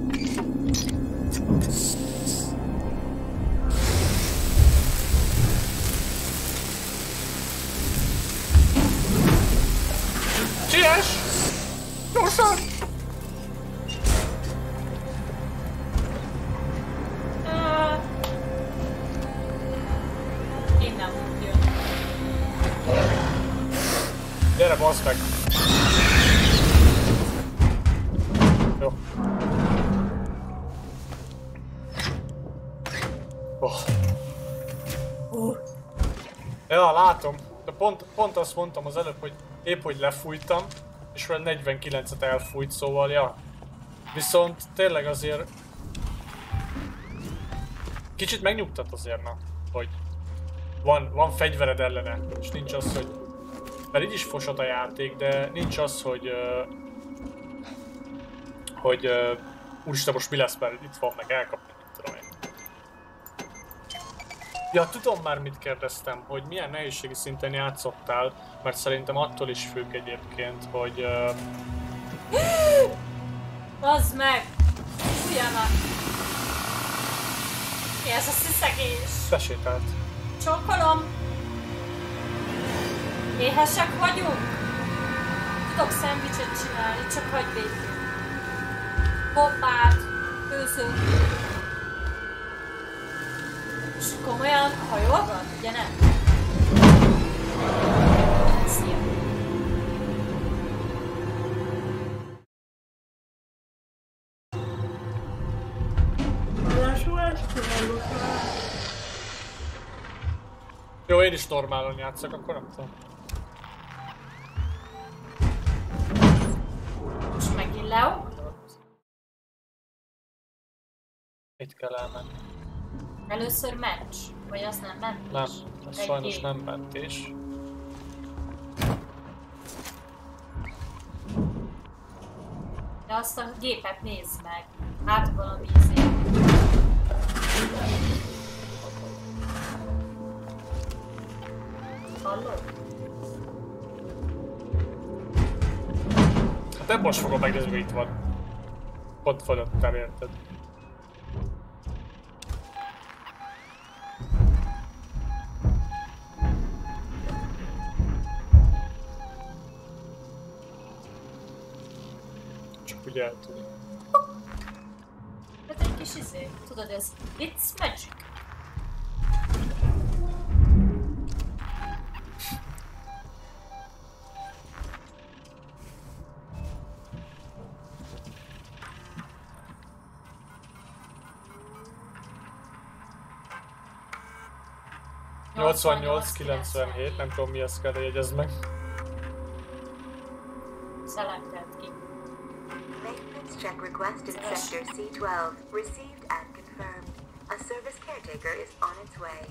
Siess! Gyorsan! Innen jön. Gyere, bassz meg! Jó. Ja, látom. De pont azt mondtam az előbb, hogy épp hogy lefújtam, és már 49-et elfújt, szóval ja. Viszont tényleg azért... Kicsit megnyugtat azért, na, hogy van fegyvered ellene, és nincs az, hogy... Mert így is fosat a játék, de nincs az, hogy úristen, most mi lesz, mert itt van, meg elkapni, mit tudom én. Ja, tudom már mit kérdeztem, hogy milyen nehézségi szinten játszottál, mert szerintem attól is függ egyébként, hogy... Bazd meg! Ugyan már! Mi ez a sziszegés? Besétált. Csókolom! Éhesek vagyunk? Tudok szendvicset csinálni, csak hagyj végül. Hoppát, főző. És komolyan hajolgat, ugye nem? Szia! Jó, én is normálon játszok, akkor nem tudom. Most megint Leo? Itt kell elmenni. Először meccs? Vagy az nem mentés? Nem, ez sajnos nem mentés. De azt a gépet nézd meg. Hát valami izé. Hallod? Hát nem most fogom megnézni, hogy itt van. Pont fölöttem, érted? Csak úgy eltűnik. Ez egy kis izé. Tudod, ez It's Magic. Nyolcvannyolc, 97, nem tudom mi ezt kell jegyezd meg. Selected ki. Maintenance check request in sector C12. Received and confirmed. A service caretaker is on its way.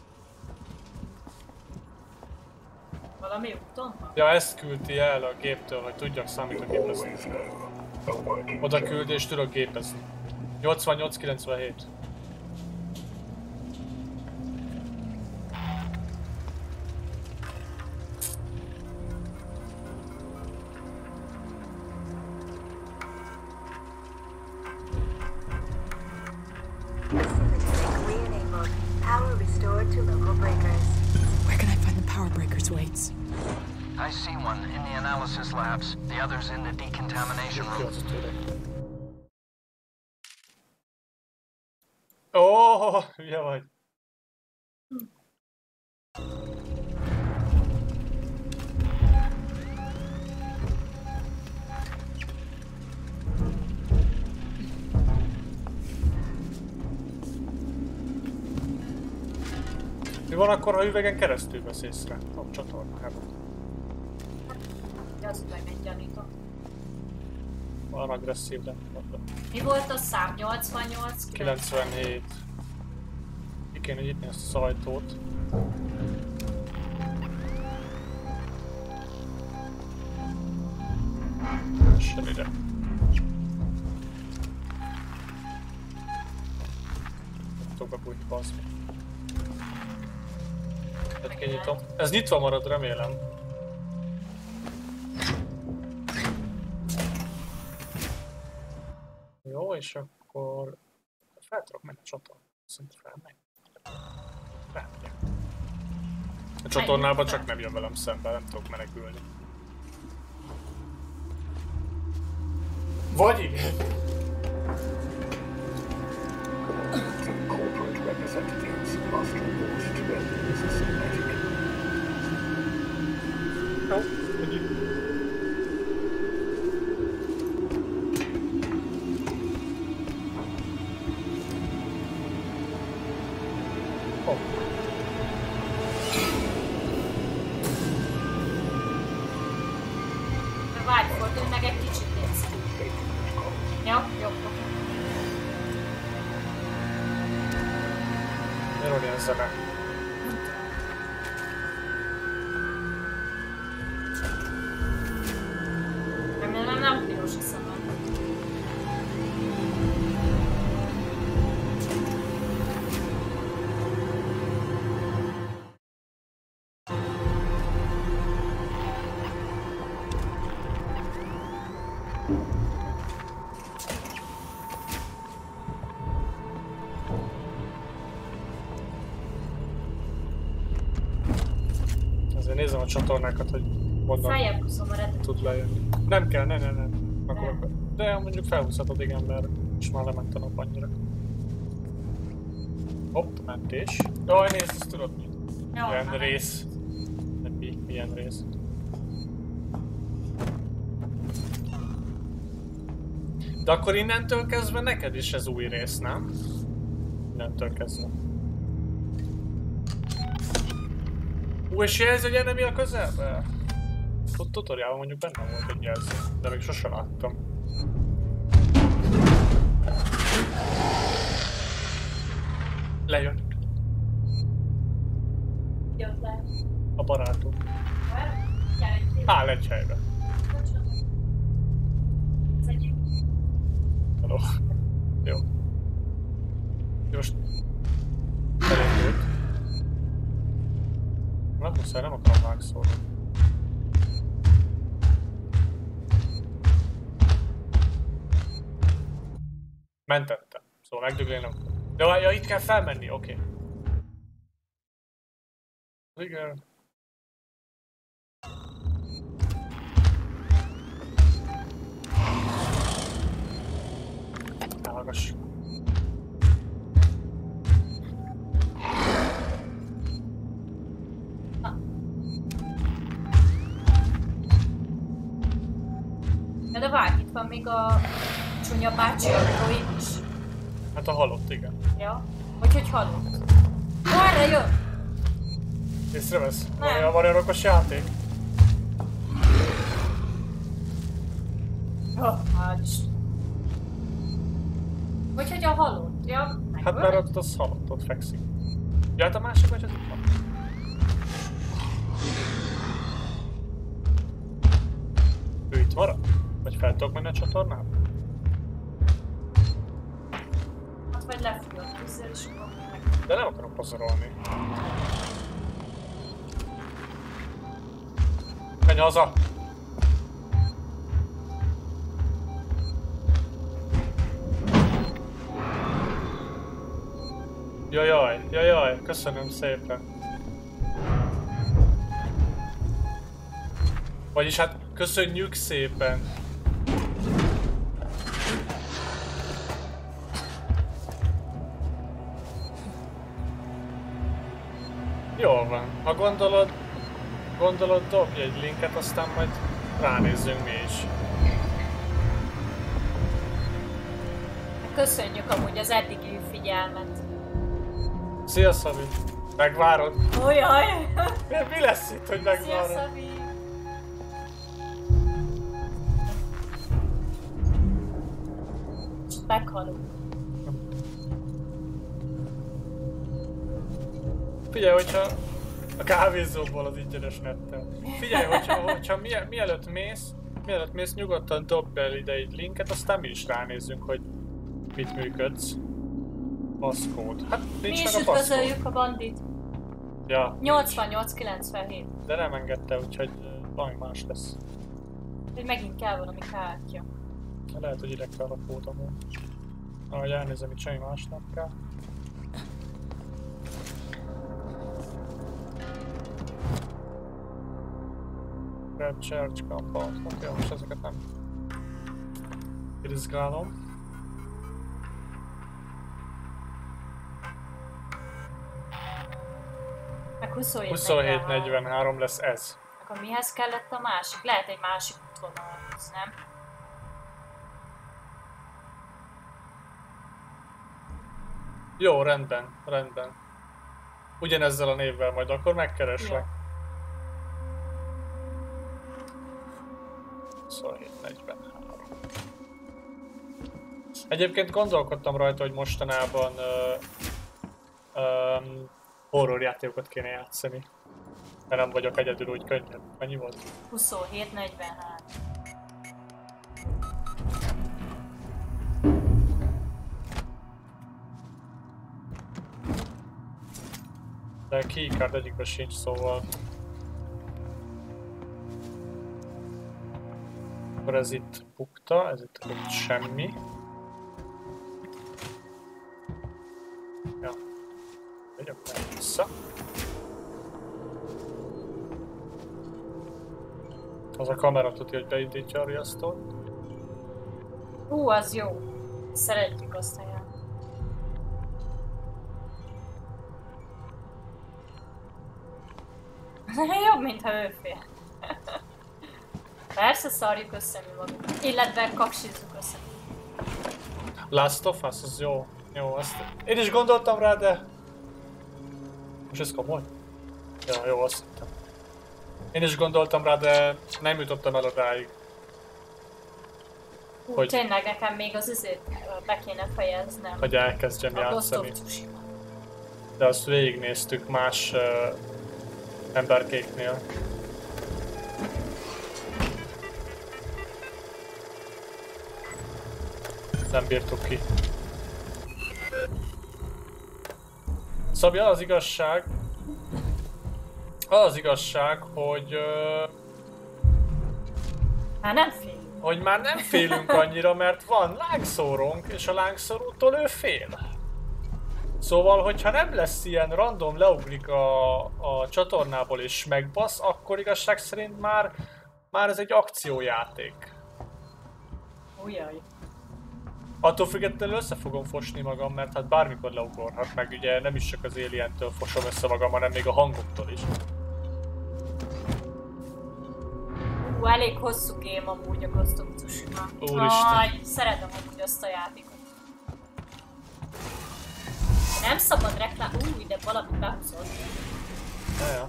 Valami úton van? Ja, ezt küldi el a géptől, hogy tudjak számítógépezni. Oda küldi és tudok gépezni. 88, 97. Power restored to local breakers. Where can I find the power breakers, Waits? I see one in the analysis labs, the others in the decontamination room. Oh, hülye vagy. Mi van akkor, ha üvegen keresztül vesz észre a csatornában? Az úgy meggyanítom. Van agresszív lett. Mi volt a szám? 88? 97. Ki kéne nyitni ezt a szajtót. Semmire. Nem tudok bebújni, bazd meg. Tehát kinyitom. Ez nyitva marad, remélem. Jó, és akkor fel tudok menni a csatornába. Szerintem felmegy. Felmegyek. A csatornában csak nem jön velem szembe, nem tudok menekülni. Vagy igen. Corporate representatives must report to their business and magic. No, mondjuk. Oh. Várj, fordulj meg egy kicsit, nézd. Jó, jó. Miért van ilyen zene? Remélem nem piros a szemem. Azért nézem a csatornákat, hogy honnan Feljebb húzom a redet. tud lejönni. Nem kell, ne. Akkor. De mondjuk felhúzhatod, igen, mert most már lement a nap annyira. Hopp, mentés. Jaj, nézd, ezt tudod mi? Jó, Milyen már rész. Nem milyen rész. De akkor innentől kezdve neked is ez új rész, nem? Innentől kezdve. És jelzi, hogy enemi a közelbe? A tutoriálban mondjuk benne volt egy jelző, de még sose láttam. Lejön. jött le. A barátunk. Áll egy helyben. Az egyik Haló. Jó. Most elindult. Na, muszáj, nem akarom vágszólni. Mentettem. Szóval megdöglélem. De ja, itt kell felmenni, oké. Igen. Hallgass. De várj, itt van még a csúnya bácsi, a droid is. Hát a halott, igen. Ja? Hogy halott? Arra jön! Észrevesz? Van olyan okos játék? Hál' Isten. Hogy a halott? Ja, hát mert ott az halott, ott fekszik. Ja, hát a másik vagy az itt van. Ő itt marad? Vagy fel tudok menni a csatornába? Hát vagy lefújott közel és akkor meg... De nem akarom pazarolni. Menj haza! Jajaj, jajaj, köszönöm szépen. Vagyis hát köszönjük szépen. Jól van. Ha gondolod dobj egy linket, aztán majd ránézzünk mi is. Köszönjük amúgy az eddigi figyelmet. Szia Szabi! Megvárod? Ojaj! Mi lesz itt, hogy megvárod? Szia Szabi! Most meghalunk. Figyelj, hogyha a kávézóból az ingyenes nettel. Figyelj, hogyha mielőtt mész, nyugodtan dobd el ide egy linket, aztán mi is ránézzünk, hogy mit működsz. Paszkód. Hát nincs meg a paszkód. Üdvözöljük a bandit. Ja. 88-97. De nem engedte, úgyhogy valami más lesz. Hogy megint kell valami kártya. Lehet, hogy ide kell a kód amúgy. Ahogy elnézem, itt semmi más nem kell. Grab Church Compound. Oké, most ezeket nem irizgálom. Meg 27-43 lesz ez. Akkor mihez kellett a másik? Lehet egy másik útvonalhoz, nem? Jó, rendben. Ugyanezzel a névvel majd akkor megkereslek. 27-43. Egyébként gondolkodtam rajta, hogy mostanában horror játékokat kéne játszani. Mert nem vagyok egyedül úgy könnyebb. Mennyi volt? 27-43. De a keycard egyikben sincs, szóval... Akkor ez itt bukta, ez itt semmi. Ja. Megyek meg vissza. Az a kamera tudja, hogy beindítja a riasztót. Az jó. Szeretjük azt a jel. Jobb, mintha ő fél. Persze szarjuk össze mi magunkat. Illetve kapsizzuk össze. Last of Us, az jó. Jó, azt én is gondoltam rá, de... Most ez komoly? Ja, jó, azt hittem. Én is gondoltam rá, de nem jutottam el odáig. Hogy... Tényleg nekem még az üzét be kéne fejeznem. Hogy elkezdjem játszani. De azt végignéztük más emberkéknél. Nem bírtuk ki. Szabi, az igazság, hogy... Már nem félünk. Hogy már nem félünk annyira, mert van lángszórónk, és a lángszórótól ő fél. Szóval, hogyha nem lesz ilyen random leugrik a csatornából és megbasz, akkor igazság szerint már ez egy akciójáték. Ujjaj. Attól függetlenül össze fogom fosni magam, mert hát bármikor leugorhat, meg ugye nem is csak az Alientől fosom össze magam, hanem még a hangoktól is. Elég hosszú game amúgy a Ghost of Tsushima. Úristen. Szeretem amúgy azt a játékot. Nem szabad reklám... de valami behúzott. Ja.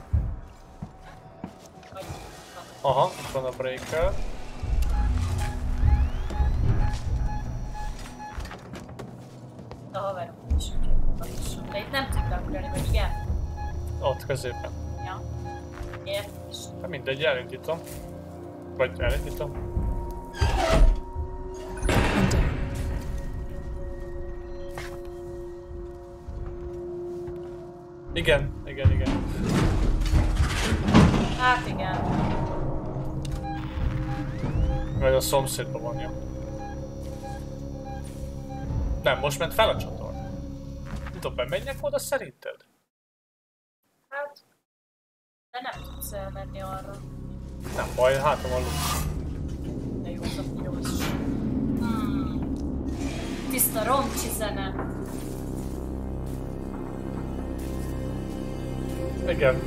Aha, itt van a breaker. A haverom is, úgyhogy de itt nem tudtam ugrani, vagy igen? Ott középen. Ja. Értem is. Hát mindegy, elindítom. Vagy elindítom. Igen. Hát igen. Vagy a szomszédban van, jó? Nem, most ment fel a csatorna. Nem tudom, bemenjek oda szerinted? Hát... De nem tudsz elmenni arra. Nem baj, hátam a luk. De jó, az. Tiszta romcsi zene. Igen.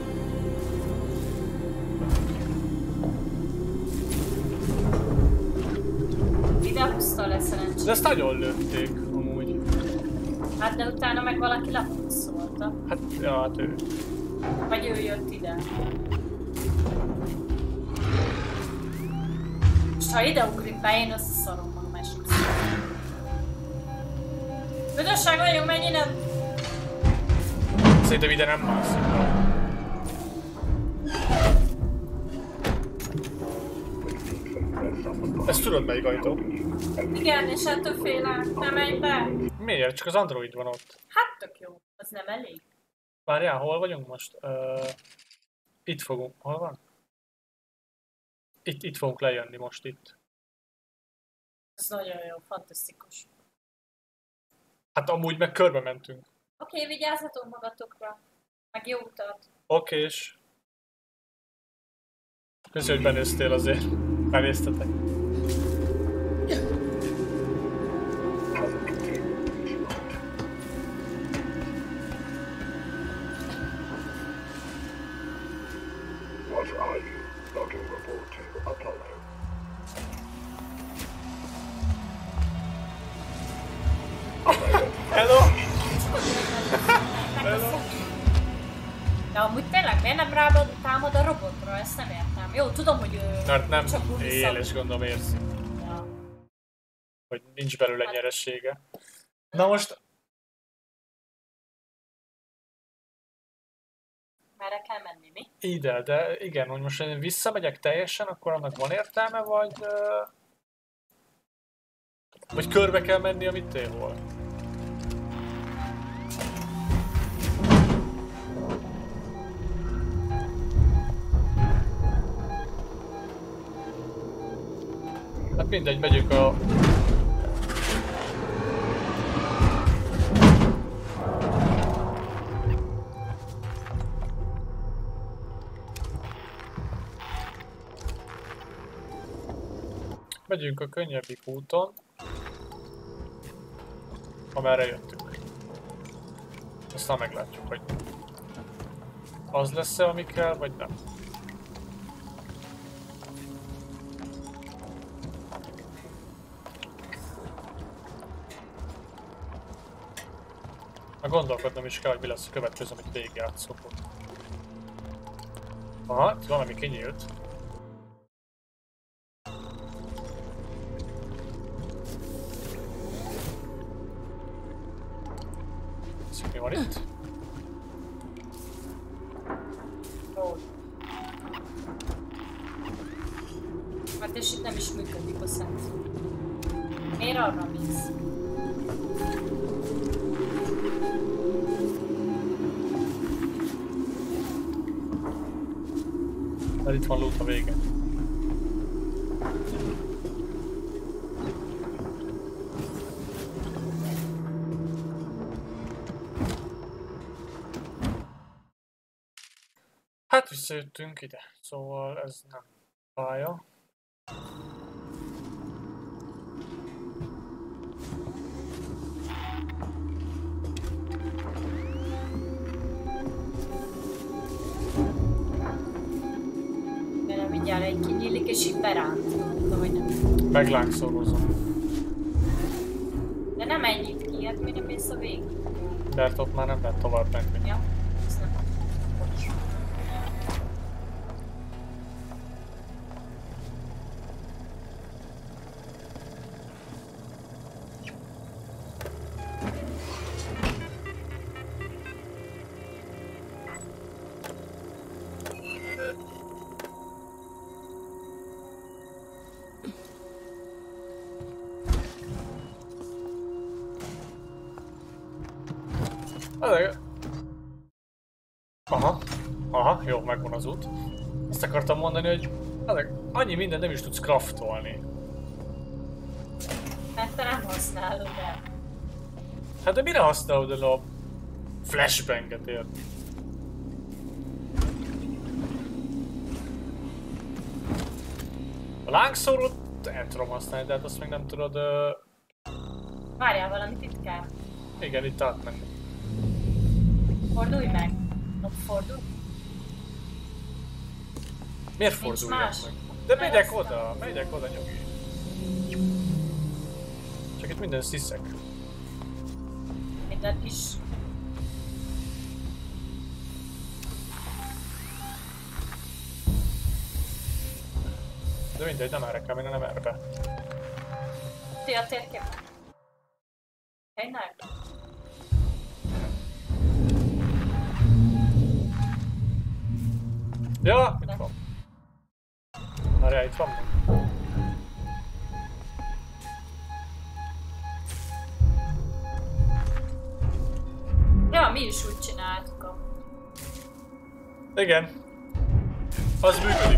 Ide húzta le szerencsét. De ezt nagyon lőtték, amúgy. Hát de utána meg valaki lepuszolta. Hát ő. Vagy ő jött ide. És ha ide ugrik be, én összeszarom magam esetleg. Ködösság vagyunk, menj innen! Szerintem ide nem mászik. Ezt tudod melyik ajtó? Igen, és ettől félek. Nem menj be! Miért? Csak az Android van ott. Hát tök jó. Az nem elég. Várjál, hol vagyunk most? Itt fogunk. Hol van? Itt fogunk lejönni most itt. Ez nagyon jó, fantasztikus. Hát amúgy meg körbe mentünk. Oké, vigyázzatok magatokra. Meg jó utat. Okés. Köszi, hogy benéztél azért. Benéztetek. What are you? Logging report to Apollo. Hello! Hello! De amúgy tényleg miért nem támad a robotra? Ezt nem értem. Jó, tudom, hogy ő Mert nem csak úgy él, és gondolom érzi. Ja. Hogy nincs belőle nyeressége. Na most... Merre kell menni, mi? Ide, de igen, hogy most én visszamegyek teljesen, akkor annak van értelme, vagy körbe kell menni, amit te volt. Hát mindegy, megyünk a... Megyünk a könnyebbik úton, amerre jöttünk. Aztán meglátjuk, hogy az lesz-e, ami kell, vagy nem. Gondolkodnom is kell, hogy mi lesz a következő, amit végigjátszok. Aha, itt valami kinyílt. Mi van itt? Hát és itt nem is működik a szent. Miért balra mész. Mert itt van loot a vége. Hát visszajöttünk ide, szóval ez nem pálya. Mindjárt egy kinyílik és így beránt. Vagy nem. Meglángszorozom. De nem ennyit ki, hát mi nem mész a végig. Mert ott már nem lehet tovább menni. Ja, ez nem. Bocs. Aha, jó, megvan az út. Azt akartam mondani, hogy annyi minden nem is tudsz craftolni. Mert te nem használod el. Hát de mire használod el a flashbanget, érted? A lángszorót el tudom használni, de hát azt még nem tudod... Várjál, valami titkár. Igen, itt átmenni. Fordulj meg. Fordulj. Miért forduljak meg? De megyek oda, nyugi. Csak itt minden sziszek. Minden is. De mindegy, nem erre kell menni, nem erre be. Ti a térkép. Tényleg? Ja, itt van. Várjál, itt van. Ja, mi is úgy csináltuk. Igen. Az működik.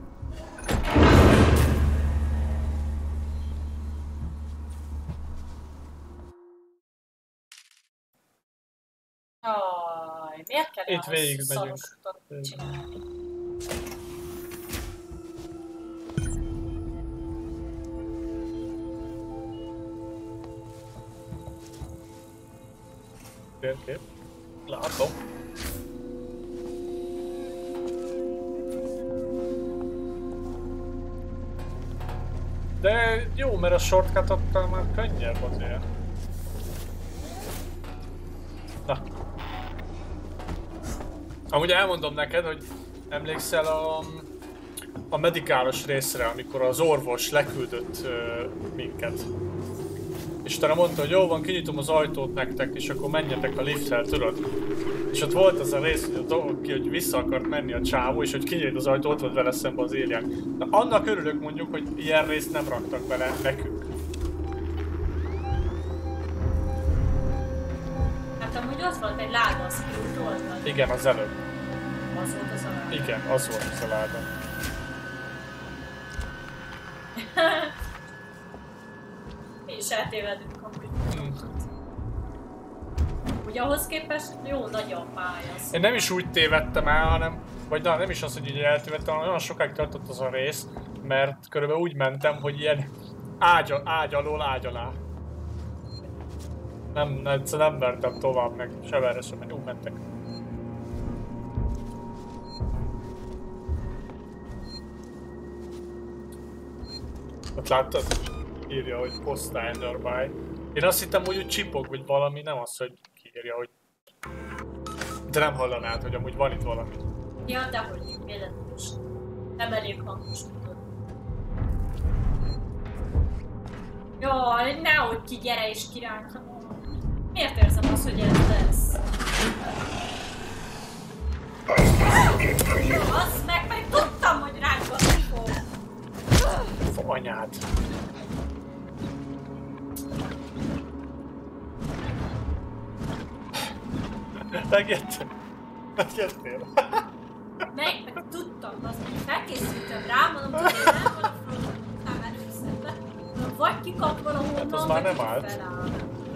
Jaj, miért kell itt végig megyünk. Csinálni? Térkép. Látom. De jó, mert a shortcut-okkal már könnyebb azért. Na. Amúgy elmondom neked, hogy emlékszel a medikálos részre, amikor az orvos leküldött minket. És utána mondta, hogy jó van, kinyitom az ajtót nektek, és akkor menjetek a lifttel, tudod? És ott volt az a rész, hogy vissza akart menni a csávó, és hogy kinyílt az ajtó, ott volt vele szembe az alien. De annak örülök mondjuk, hogy ilyen részt nem raktak bele nekünk. Hát amúgy az volt egy láda, az kiutolt. Igen, az előbb. Az volt az a láda. Igen, az volt az a láda. Mi is eltévedünk amúgy. Ugye ahhoz képest jó nagy a pálya. Én nem is úgy tévedtem el, hanem... Vagy na, nem is az, hogy így eltévedtem, hanem olyan sokáig tartott az a rész, mert körülbelül úgy mentem, hogy ilyen ágy alól ágy alá. Nem mertem tovább, meg se verre sem, úgy mentek. Ott láttad? Írja, hogy post by. Én azt hittem, hogy úgy csipog, vagy valami, nem az, hogy kiírja, hogy... De nem hallanád, hogy amúgy van itt valami. Ja, dehogy, véletlenül is. Nem elég hangos, tudod. Jaj, nehogy ki gyere és kiránk. Miért érzem azt, hogy ez lesz? Azt meg tudtam, hogy rángatni fog. Anyád. Megjöttél? Megjöttél? Meg tudtam, azt mondja, felkészültem rá, mondom, hogy én nem van a fronton, utána előszedve. Mondom, vagy kikap valahonnan, az már nem vagy állt. feláll.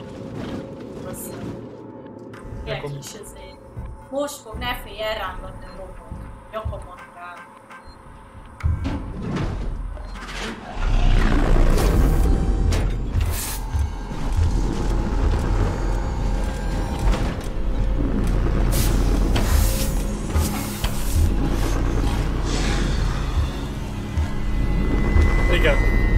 Ilyen kis ezért. Most fog, ne félj elrángatni a robot. Nyomom rá. Igen.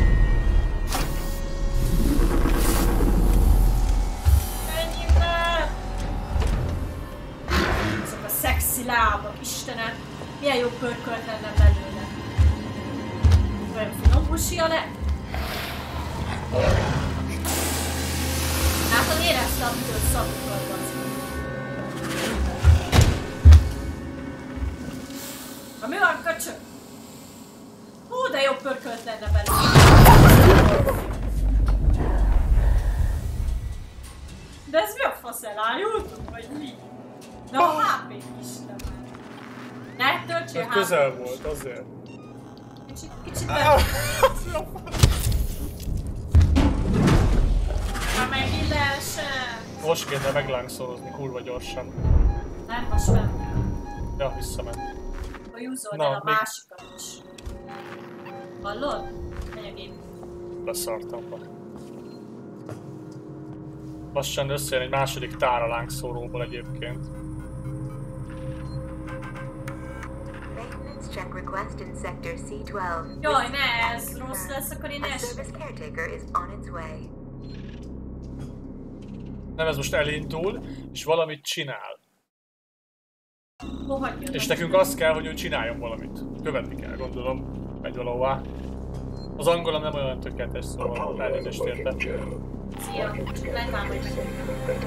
Ennyiben! Azok a szexi lábak, Istenem! Milyen jó pörkölt lenne belőle. Olyan finom busia lett. Látod, érezte, amitől szakukar az. Na mi van, köcsök? Hú, de jó pörkölt lenne belőle. De ez mi a fasz, elájultunk, vagy mi? Na a HP-t Istenem. Ne töltsél HP-t. Közel volt, azért. Kicsit be... Na megint leesem. Most kéne meglánkszorozni kurva gyorsan. Nem, most fent. Ja, visszament. Hogy húzold el a másikat is. Hallod? Menj a gép. Beszartam be. Lassan összejön egy második tár a lángszóróból egyébként. Maintenance check request in sector C12. Jaj, ne, ez rossz lesz, akkor én A service caretaker is on its way. Nem, ez most elindul, és valamit csinál. És nekünk azt kell, hogy ő csináljon valamit. Követni kell, gondolom. Megy valahová. Az angolom nem olyan tökéletes, szóval elnézést érte. Szia, csak letámadj meg.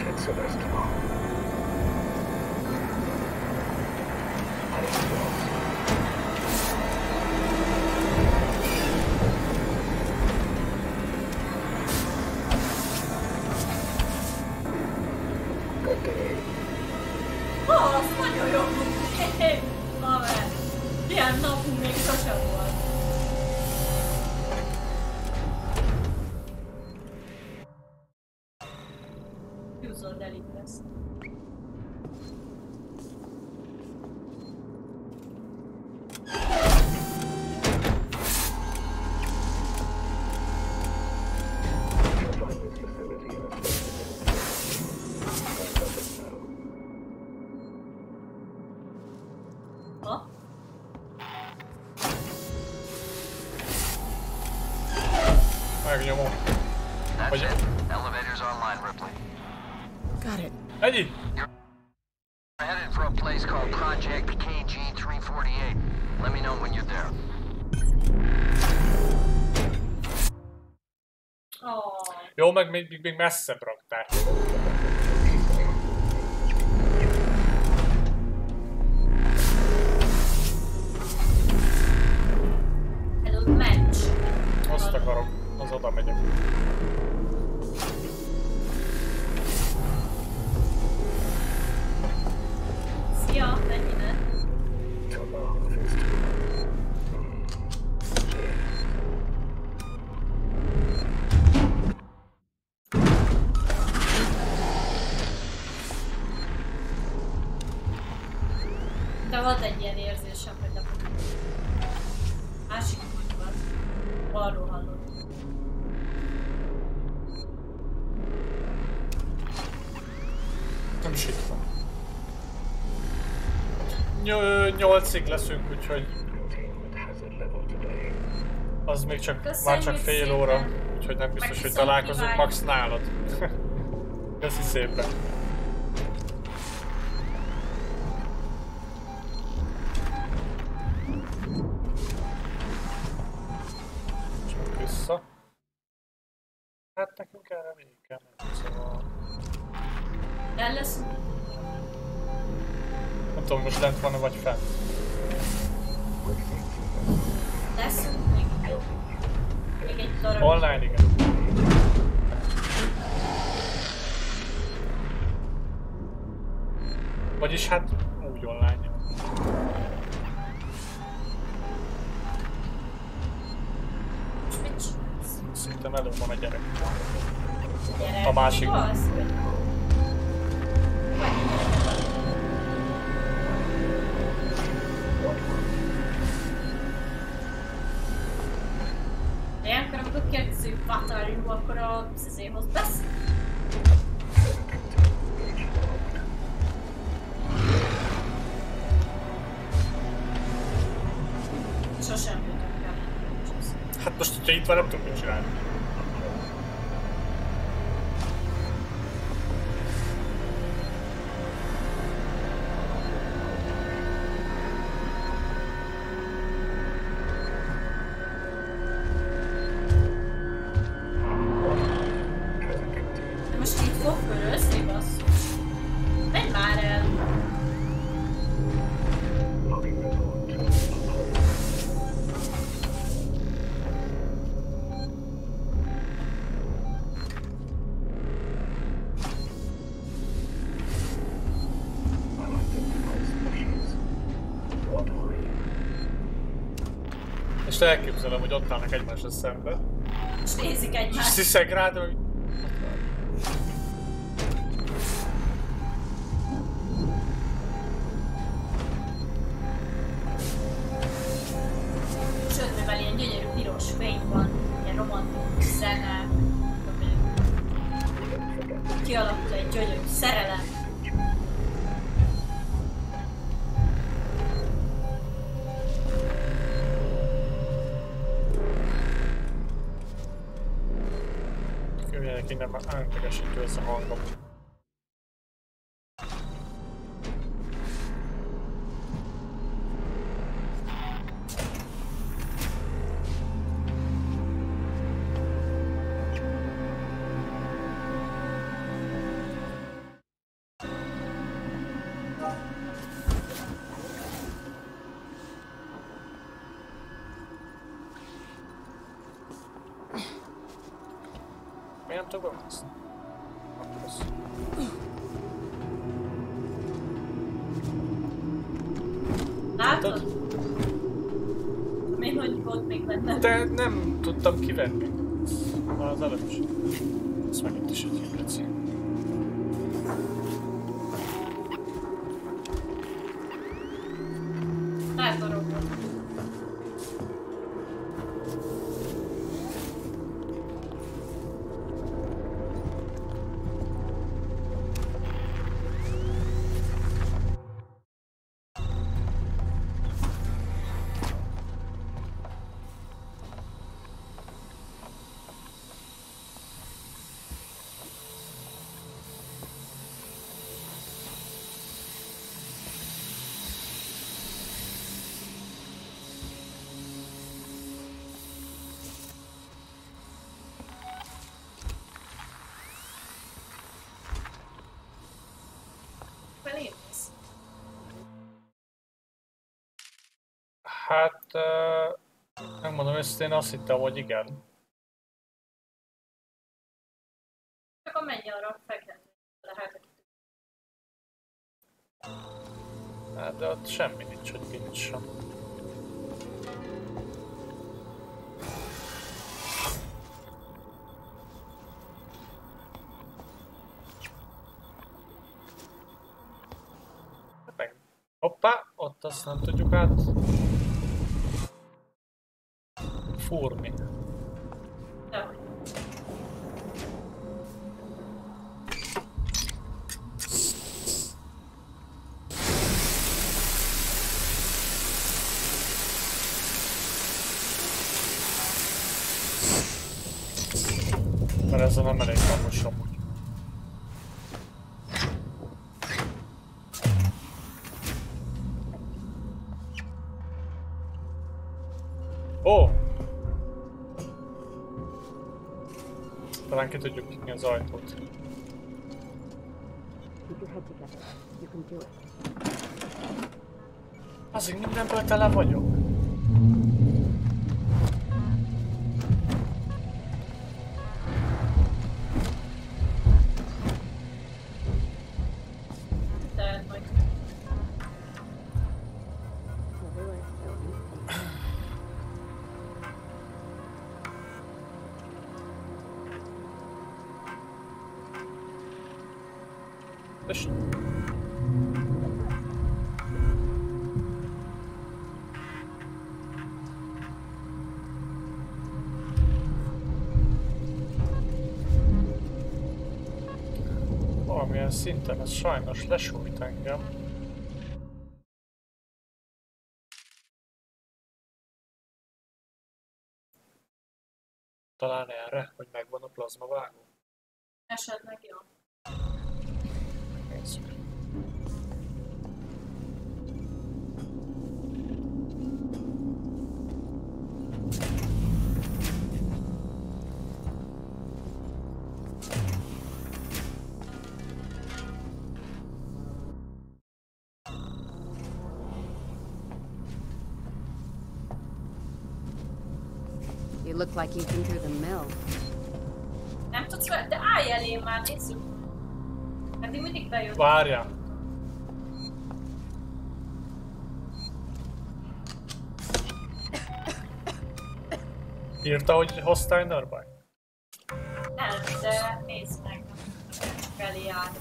Ó, az nagyon jó! Haver! Ilyen napunk még sosem volt. Húzold el itt ezt. Ha? Megnyomom. That's it. Elevator's online, Ripley. Got it. Ennyi? You're headed for a place called Project KG-348. Let me know when you're there. Oh. Jó, meg még messzebb raktál. Hello, match. Azt akarok, az oda megyek. Szia, menj ide. De volt egy ilyen érzésem, hogy lepottam. Másik úgy van. Arról hallottam. Nem sittem. 8-ig leszünk, úgyhogy... Az még csak, már csak fél óra, úgyhogy nem biztos, hogy találkozunk max nálad. Köszi szépen. Csak vissza. Hát nekünk erre végig kell menni, szóval... El leszünk? Nem tudom, most lent van-e vagy fent. Leszünk még? Még egy darab. Online, igen. Vagyis hát úgy online. És mit csinálsz? Szerintem elő van a gyerek. Gyerek, A másik. mi az? Ilyenkor, amikor kérdezzük Vatarjú, akkor a szezéhoz beszél. Sosem jutunk el. Hát most, hogyha itt van, nem tudom mit csinálni. De most itt fog körözni, basszus. Menj már el! És elképzelem, hogy ott állnak egymásra szembe. És nézik És egymást. sziszeg rád, hogy... Sőt, mivel ilyen gyönyörű piros fény van, ilyen romantikus zene, kialakul egy gyönyörű szerelem. Jöjjenek innen, már ántegesítő ez a hangom. Miért nem tudok bemászni? Látod? Még mondjuk ott még benne. De nem tudtam kivenni. Az előbb is. Ez megint is egy híreci. Elbarogod. Hát... megmondom őszintén, én azt hittem, hogy igen. Akkor menj arra, fekete. Lehet, hogy... Hát, de ott semmi nincs, hogy nincs sem. Meg... Hoppá, ott azt nem tudjuk át... fúrni. Dehogy. Mert ezzel nem elég hangos amúgy. Ó! Talán ki tudjuk nyitni az ajtót. Keep your head together. You can do it. Azért mindenből tele vagyok. Tehát majd... És... valamilyen szinten ez sajnos lesújt engem. Talán erre, hogy megvan a plazmavágó. Esetleg jó. Nézzük. You look like you've been through the mill. Nem tudsz vele, de állj elé már, nézzük. Eddig mindig bejött. Várjál. Írta, hogy hostile nearby? Nem, de nézd meg. Csak elé állni.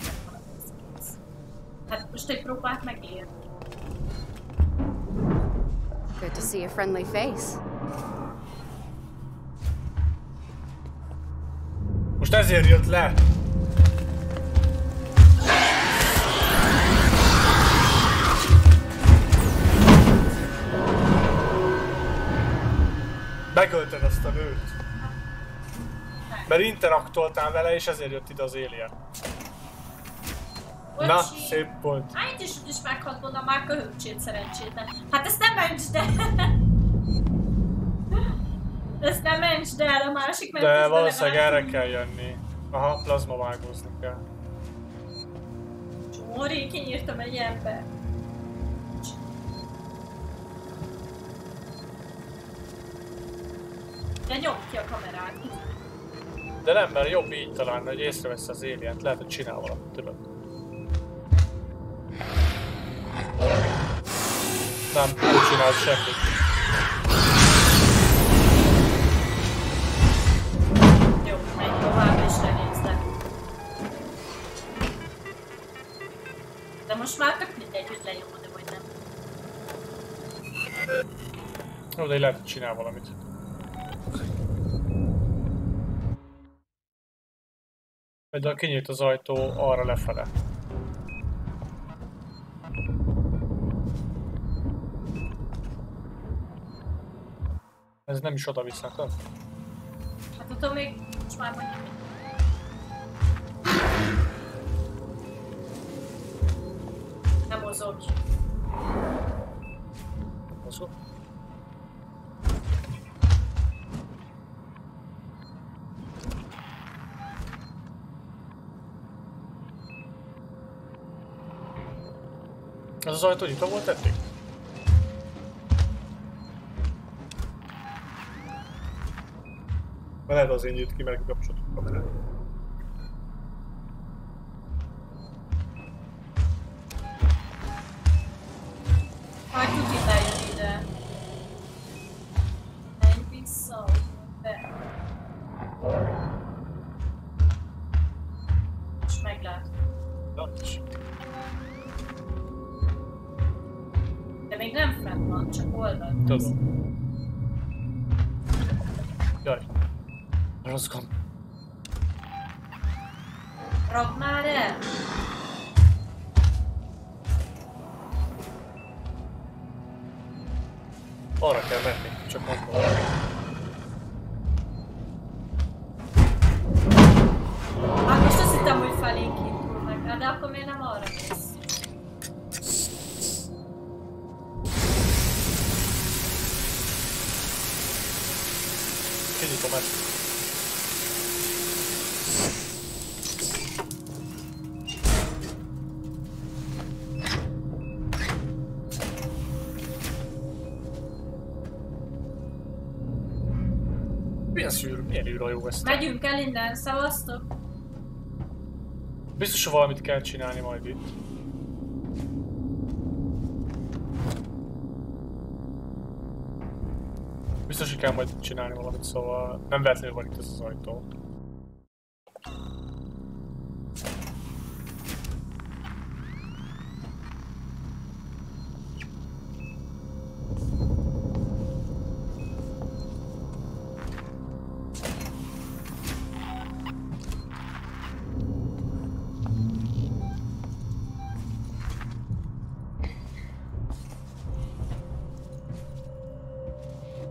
Hát most egy próbált megírni. Good to see a friendly face. Most ezért jött le. Megölted azt a nőt. Mert interaktoltál vele, és ezért jött ide az alien. Bocsi. Na, szép pont. Hát is meghalt volna már köhögcsét szerencsétlen. Hát ezt nem mentsd el! Ezt nem mentsd el, a másik mert de valószínűleg erre kell jönni. Aha, plazmavágózni kell. Csomóri, kinyírtam egy ember. De nyomd ki a kamerát. De nem, mert jobb így talán, hogy észrevesz az alien-t. Lehet, hogy csinál valamit, tudod. Nem csinál semmit. Jó, menj tovább és ne nézd le. De most már tök mindegy, hogy lenyomod-e vagy nem. Jó, de lehet, hogy csinál valamit. Például kinyílt az ajtó arra lefele. Ez nem is oda visznek, az? Hát tudom még, most már mondjuk. Nem mozog. Mozog? Ez az ajtó nyitva volt eddig? Lehet azért nyit ki, mert kikapcsoltuk a kamerát. Majd tudj bejön ide. Menj vissza, be. És meglát. De még nem fenn van, csak oldalt. Tudom. Jaj. Rossz gomb. Ragd már el! Arra kell menni, csak mondom. Hát most azt hittem, hogy felénk indul meg, de akkor miért nem arra mész? Kinyitom ezt. Milyen űrhajó ezt? Megyünk el innen, szavaztok? Biztos, hogy valamit kell csinálni majd itt. Biztos, hogy kell majd csinálni valamit, szóval nem véletlenül van itt ez az ajtó.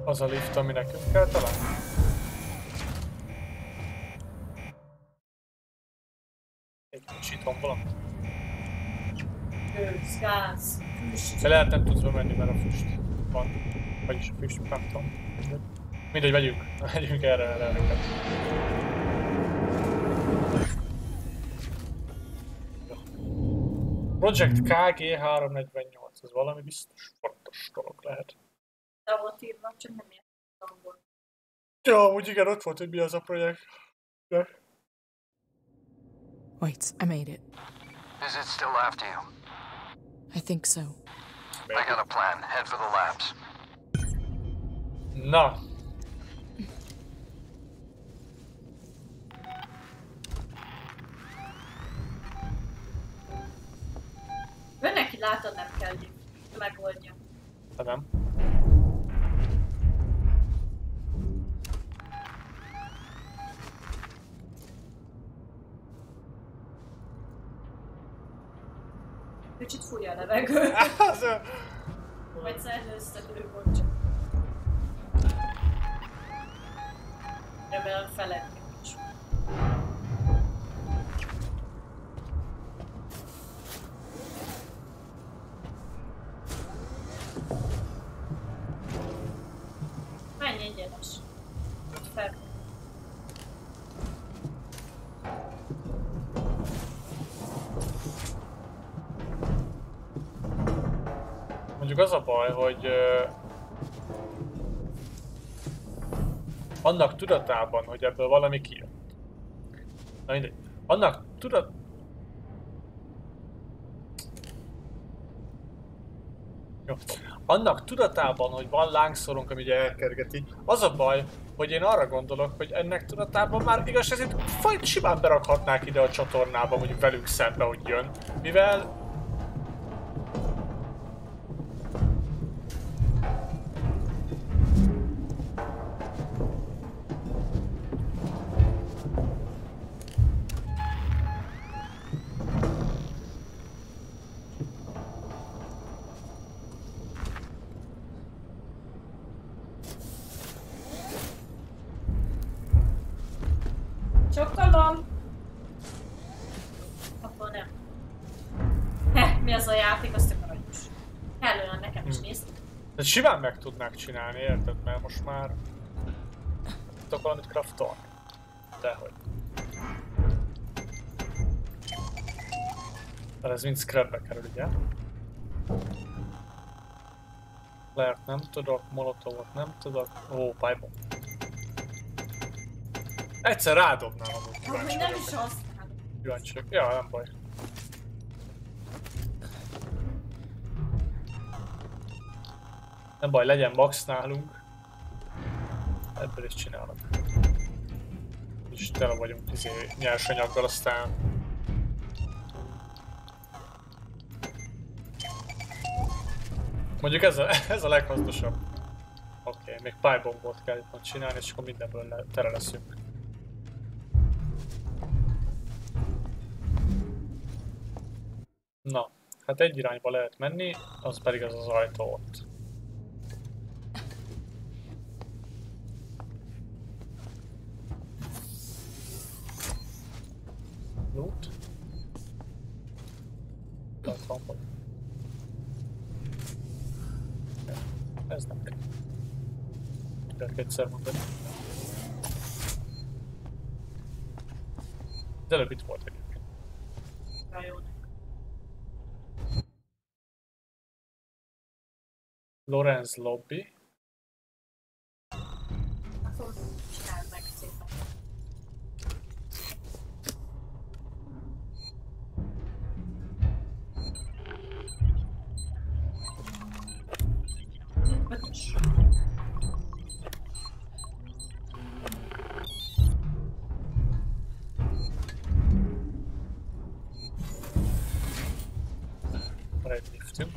Az a lift, ami nekünk kell talán? Egy kicsit van valami. Gőz, gáz, De lehet nem tudsz bemenni, mert a füst van. Vagyis a füst, nem tudom. Mindegy, megyünk erre neked. Project KG348, ez valami biztos fontos dolog lehet. De volt írva, csak nem értem volt. Ja, úgy igen, ott volt, hogy mi az a projekt. De... Wait, I made it. Is it still after you? I think so. I got a plan. Head for the labs. Na. Ő neki látod, nem kell megoldja. Ha nem. Kicsit fújja a levegő. Vagy szellőztető volt csak. Remélem feledni is. Menj egyenes. Fel. Mondjuk az a baj, hogy annak tudatában, hogy ebből valami kijött. Na mindegy. Annak Jó. Annak tudatában, hogy van lángszorunk, ami ugye elkergeti, az a baj, hogy én arra gondolok, hogy ennek tudatában már igaz, ezért fajt simán berakhatnák ide a csatornába, mondjuk velünk szembe, hogy jön, mivel Csokkolom! Akkor nem. Mi az a játék, azt tök aranyos. Kellően nekem is nézd. de simán meg tudnák csinálni, érted? Mert most már tudok valamit craftolni. Dehogy. Mert ez mind scrapbe kerül, ugye? Lehet nem tudok, molotovot nem tudok. Ó, pipe-bomb. Egyszer rádobnám amúgy, kíváncsi Nem vagyok. is az. Kíváncsi vagyok. Ja, nem baj. Nem baj, legyen max nálunk. Ebből is csinálok. És tele vagyunk nyersanyaggal, aztán... Mondjuk ez a leghasznosabb. Oké, még pipe-bombot kell itt csinálni, és akkor mindenből tele leszünk. Na, hát egy irányba lehet menni, az pedig az ajtó ott. Loot. Ott van vagy. Ez nem kell. Tudják egyszer mondani. Az előbb itt volt egyébként. Lorenz lobby. Akkor csináld meg szépen. Ötös. Van egy liftünk.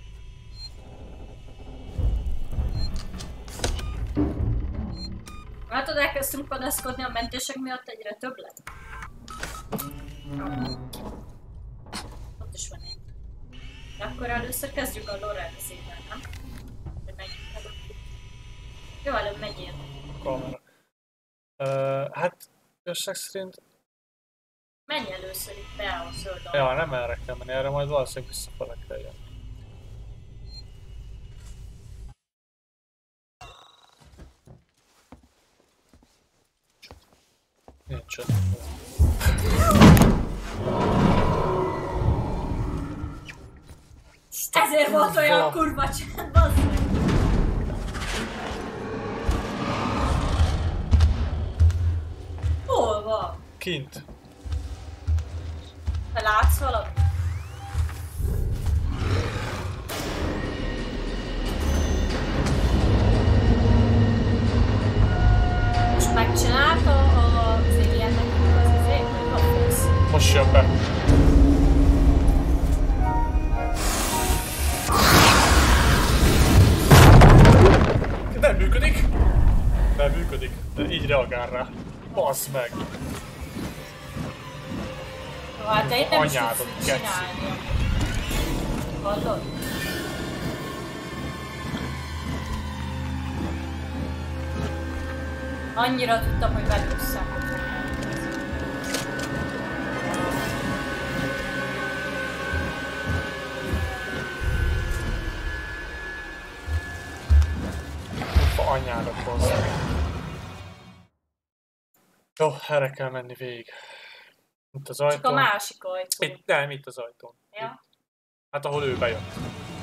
Látod, elkezdtünk panaszkodni a mentések miatt, egyre több lett. Ott is van egy. De akkor először kezdjük a Lorenz-ével, nem? Hogy menjünk előtt. Jó, előbb megyél. Kamera. Hát, összeg szerint... Menj először itt be a zöld alap. Ja, nem erre kell menni, erre majd valószínűleg visszafele kell jönni. Nincs ott. Ezért volt olyan kurva csend, bazd meg! Hol van? Kint. Te látsz valamit? Most megcsinálta az Aliennek az izét, vagy van fogsz? Most jön be. Nem működik. Nem működik, de így reagál rá. Bassz meg. Jó, hát de itt nem is Anyádot, tudsz csinálni. Hallod? Annyira tudtam, hogy belőszem. Anyára hozzá. Jó, erre kell menni végig. Itt az ajtón. Csak a másik ajtón. Itt, nem, itt az ajtón. Ja. Itt. Hát ahol ő bejött.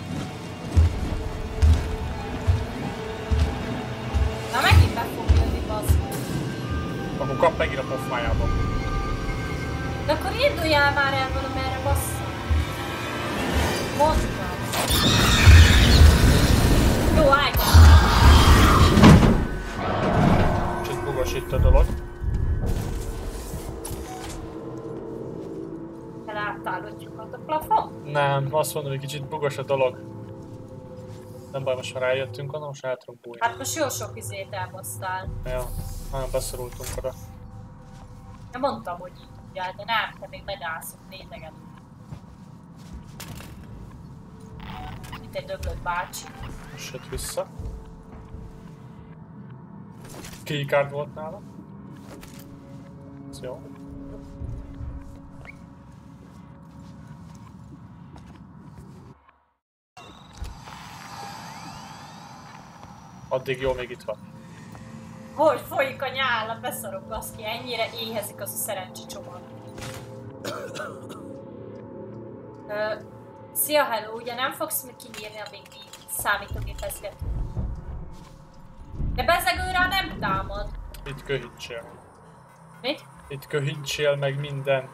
Na megint be fog jönni, bazd. Akkor kap megint a pofájában. De akkor induljál már el valamerre, bassza. Mondd már. Jó, állj! Kicsit bugos itt a dolog. Elálltál ötjukat a plafon? Nem, azt mondom, hogy kicsit bugos a dolog. Nem baj, most már rájöttünk, hanem most el tudunk bújni. Hát most jó sok izét elhoztál. Ja, nagyon beszorultunk oda. Nem mondtam, hogy így tudjál, de nem, te még megállsz, nézeget. Itt egy döglött bácsi. Most jött vissza. Keycard volt nála. Ez jó. Addig jó, még itt van. Hogy folyik a nyála, beszarok baszki, ennyire éhezik az a szerencsecsomag. Szia, hello, ugye nem fogsz még kinyírni, amíg mi számítógépezgetünk? De bezegőre nem támad. Itt köhintsél. Mit? Itt köhintsél meg minden.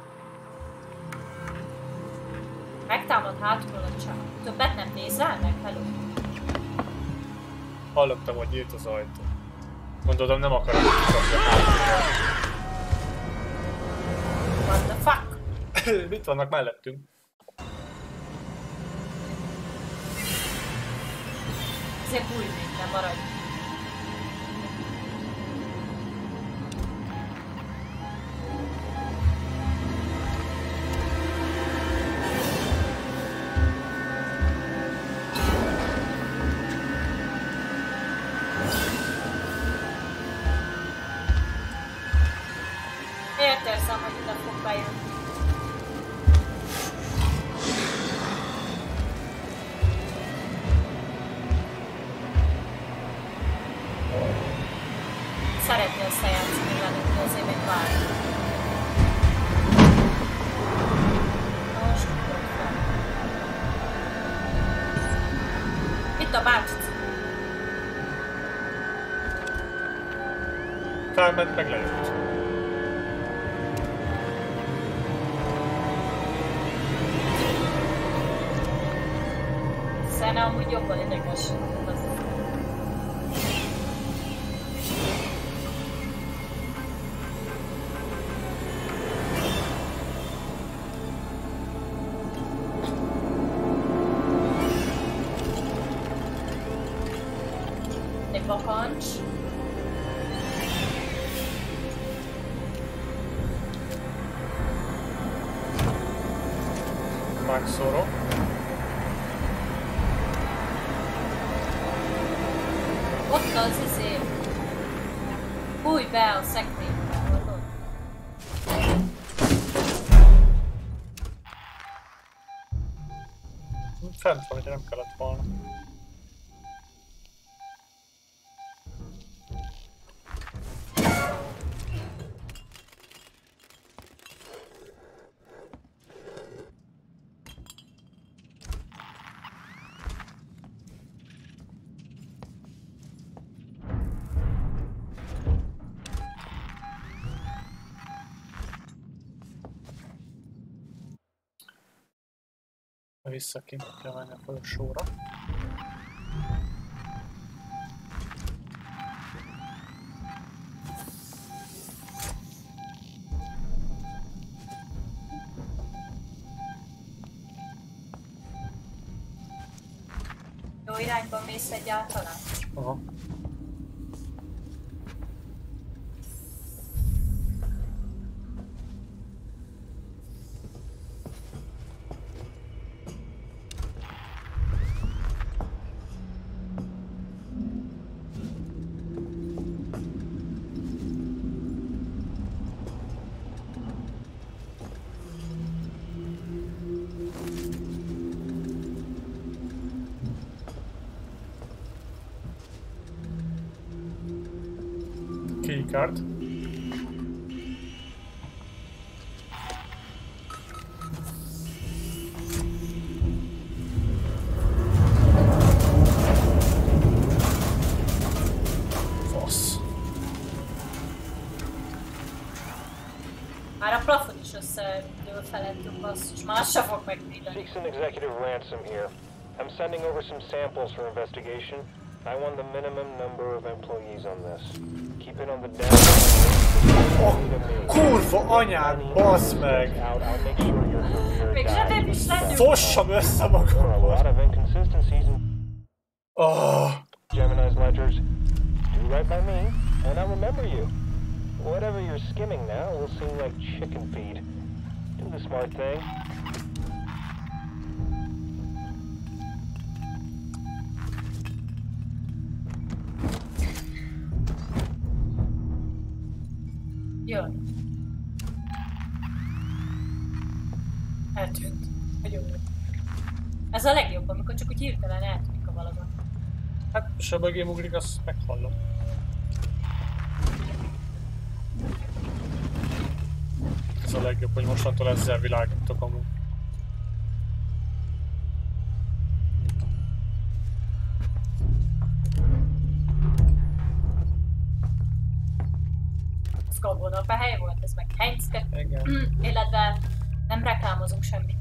Megtámad hátulról a csávó. Többet nem nézel meg? Hello? Hallottam, hogy nyílt az ajtó. Gondolom, nem akarom kikapni a hátulról. What the fuck? Mit vannak mellettünk? Ezért bújj még, nem maradj. Miért érzem, hogy ide fog bejönni? Szeretnél összejátszani velünk, de azért még várj. Most tudod fel. Itt a bácsi. Felment, meg lejött. Szene amúgy jobban ideges. Egy bakancs. Megszorok. Ott az be a szekrénybe, hallod? Fent van, hogy nem kellett volna. Vissza kint kell menni a folyosóra. Jó irányban mész egyáltalán? Aha. Keycard. Fasz. Már a plafon is összedől felettünk, basszus, már se fog megvédeni. Seeks an executive ransom here. I'm sending over some samples for investigation. I want the minimum number of employees on this. Keep it on the down. Kurva anyád, bassz meg! Még zsebem is legyünk! Fossam össze magamból! Gemini's ledgers. Do right by me, and I'll remember you. Whatever you're skimming now will seem like chicken feed. Do the smart thing. Jön. Eltűnt. Nagyon jó. Ez a legjobb, amikor csak úgy hirtelen eltűnik a valami. Hát, se mögém ugrik, azt meghallom. Ez a legjobb, hogy mostantól ezzel világítok amúgy. Ez Gabonap a hely volt, ez meg Heinzke. Illetve nem reklámozunk semmit.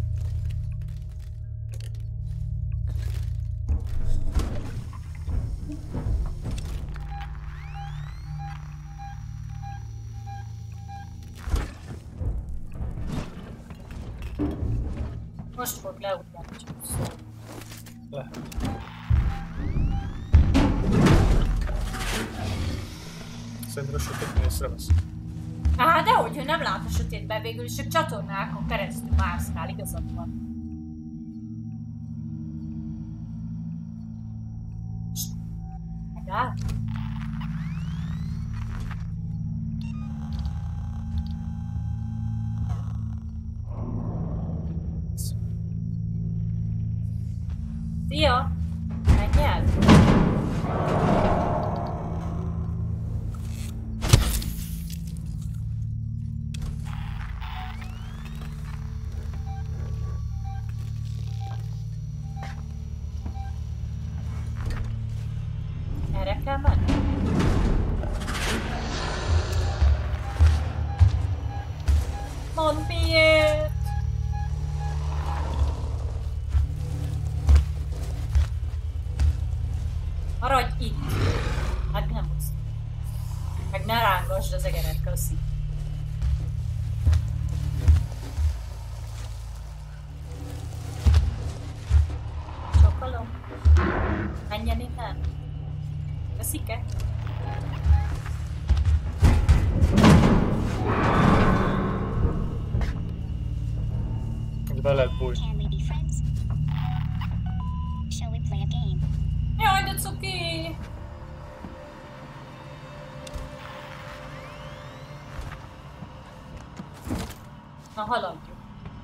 Most fog leugni a csúszó. Lehet. Szerintem a sötétben észrevesz. Á, dehogy ő nem lát a sötétben, végül is ők csatornákon keresztül mászkál, igazad van. Megáll? Szia! Menj el! Erre kell menni? Mondd miért! Maradj itt! Hát nem hozd. Meg ne rángasd az egeret, köszi. Csókolom. Menjen innen. Köszike. Be lehet bújni. Jaj, de cuki! Na, haladjuk.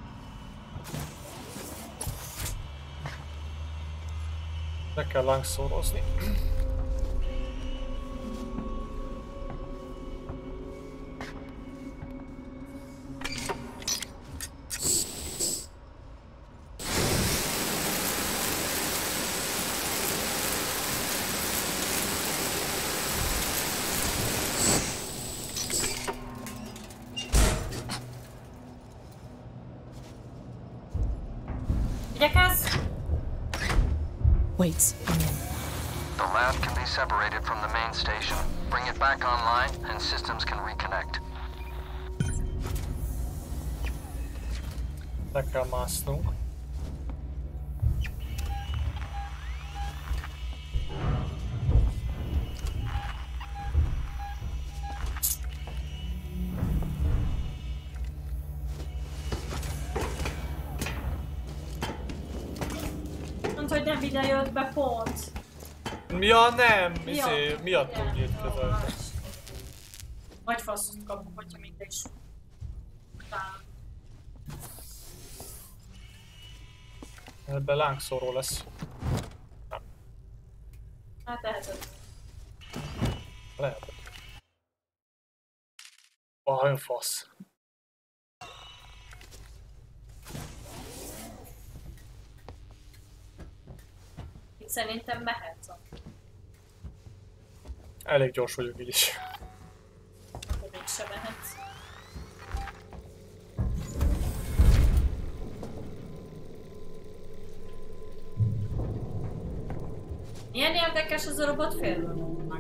Le kell lángszórozni. Wait. The lab can be separated from the main station. Bring it back online and systems can reconnect. Le kell másznunk. Hogy nem ide jött be pont. Ja nem, miattunk étkezel. Vagy faszunk kapunk, hogyha mindegy is. Ebben lángszóró lesz. Nem. Hát lehet. Lehet. Olyan fasz. Szerintem mehetsz. Elég gyors vagyok így is. Akkor mégse mehetsz. Milyen érdekes ez a robot félről.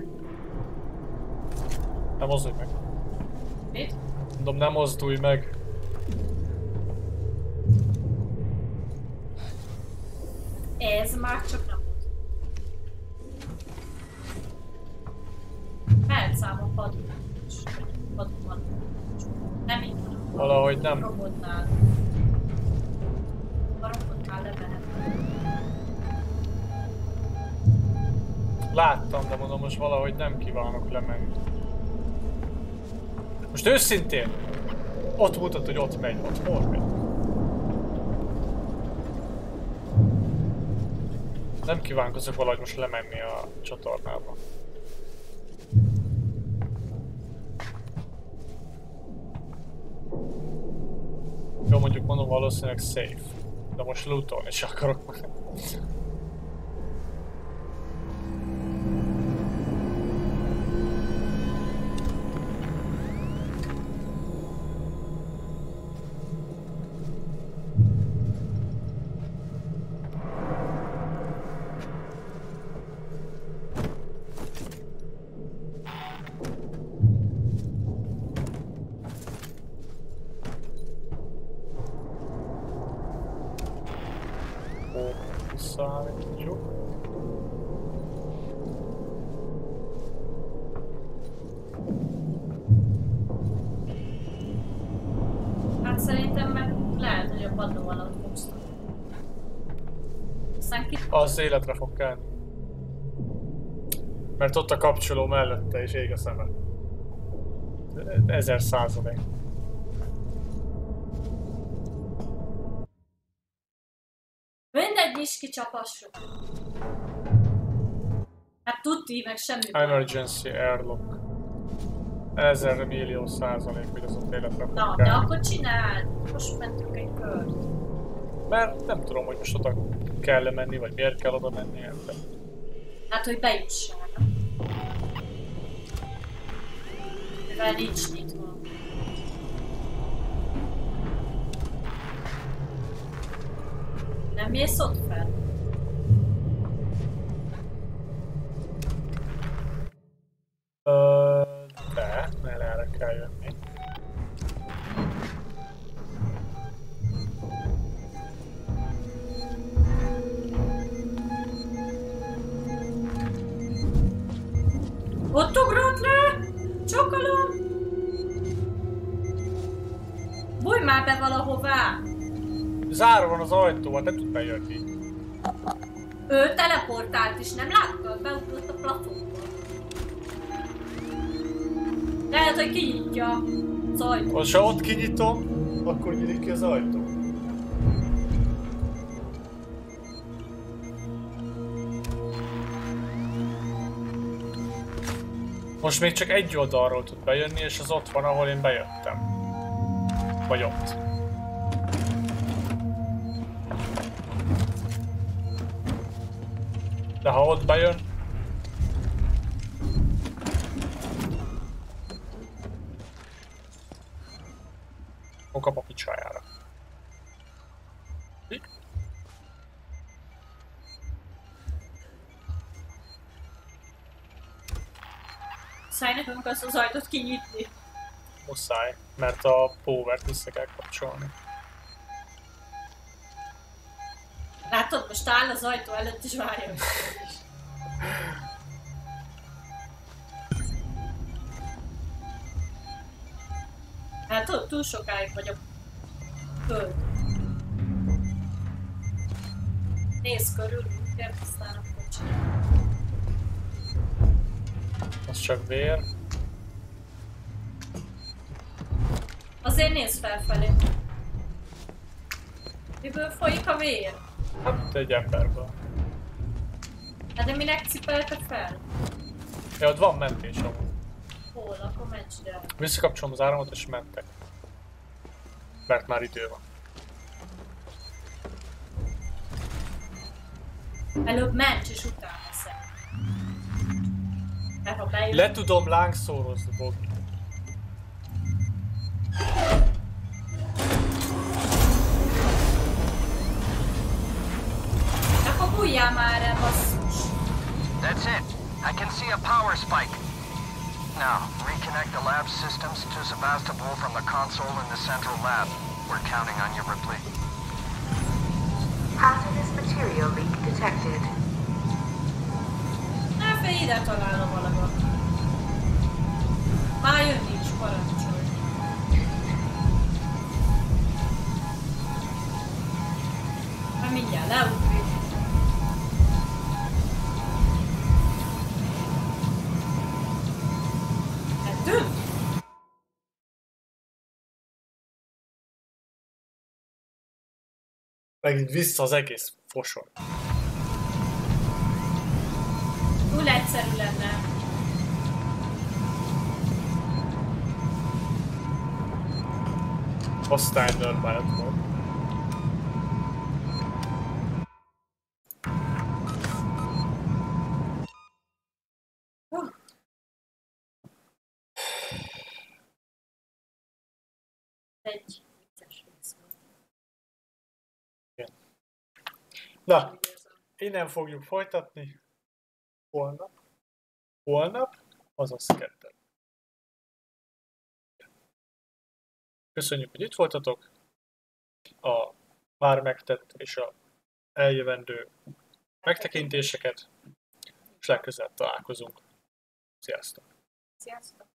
Nem mozdulj meg. Mit? Mondom, nem mozdulj meg. Ez már csak nem. Felszám a padban. Nem így van. Valahogy nem. A robotnál lemehet. Láttam, de mondom, most valahogy nem kívánok lemenni. Most őszintén, ott mutat, hogy ott megy, ott hol megy. Nem kívánkozok valahogy most lemenni a csatornába. Jó, mondjuk mondom, valószínűleg safe. De most lootolni is akarok. Hát szerintem meg lehet, hogy a padló alatt húztam. Aztán ki... Az életre fog kelni. Mert ott a kapcsoló mellette és ég a szeme. 1000%. Mindegy is kicsapassuk. Hát tudti, meg semmi. Emergency airlock. 1000 millió %, hogy az ott életre fog Na, kelni. de akkor csináld. Most mentünk egy kört. Mert nem tudom, hogy most oda kell menni, vagy miért kell oda menni. De... Hát, hogy bejussál. Mivel nincs nyitva. Nem mész ott fel? De, mert erre kell jönni. Ott ugrott le! Csokolom! Bújj már be valahová! Zárva van az ajtó, hát nem tud bejönni. Ő teleportált is, nem láttad? Beugrott a plafonba. Lehet, hogy kinyitja az ajtót. Most ha ott kinyitom, Akkor nyílik ki az ajtó. Most még csak egy oldalról tud bejönni, és az ott van, ahol én bejöttem. Vagy ott. De ha ott bejön... akkor kap a picsájára. Muszáj nekünk azt az ajtót kinyitni. Muszáj, mert a powert vissza kell kapcsolni. Látod, most áll az ajtó előtt és várja. Hát túl sokáig vagyok föld. Nézz körül, mindjárt aztán akkor csinálom. Az csak vér. Azért nézz felfelé. Miből folyik a vér? Hát egy emberből. Hát de minek cipelte fel? Ja, ott van mentés amúgy. Hol? Akkor mencs ide. Visszakapcsolom az áramot és mentek. Mert már idő van. Előbb mencs és utána szem. Mert ha bejön... Le tudom lángszórozni, Bogi. Akkor bújjál már el, basszus! That's it. I can see a power spike. Now, reconnect the lab systems to Sebastopol from the console in the central lab. We're counting on you, Ripley. Hazardous material leak detected. Ne félj, ide találom valahogy. Már jönni is, parancsolj. Hát mindjárt leugrik. Ettünk? Megint vissza az egész fosor. Túl egyszerű lenne. Osztálynörmálat volt. Egy vicces rész volt. Igen. Na, innen fogjuk folytatni. Holnap, azaz kedden. Köszönjük, hogy itt voltatok. A már megtett és a eljövendő megtekintéseket, és legközelebb találkozunk. Sziasztok! Sziasztok!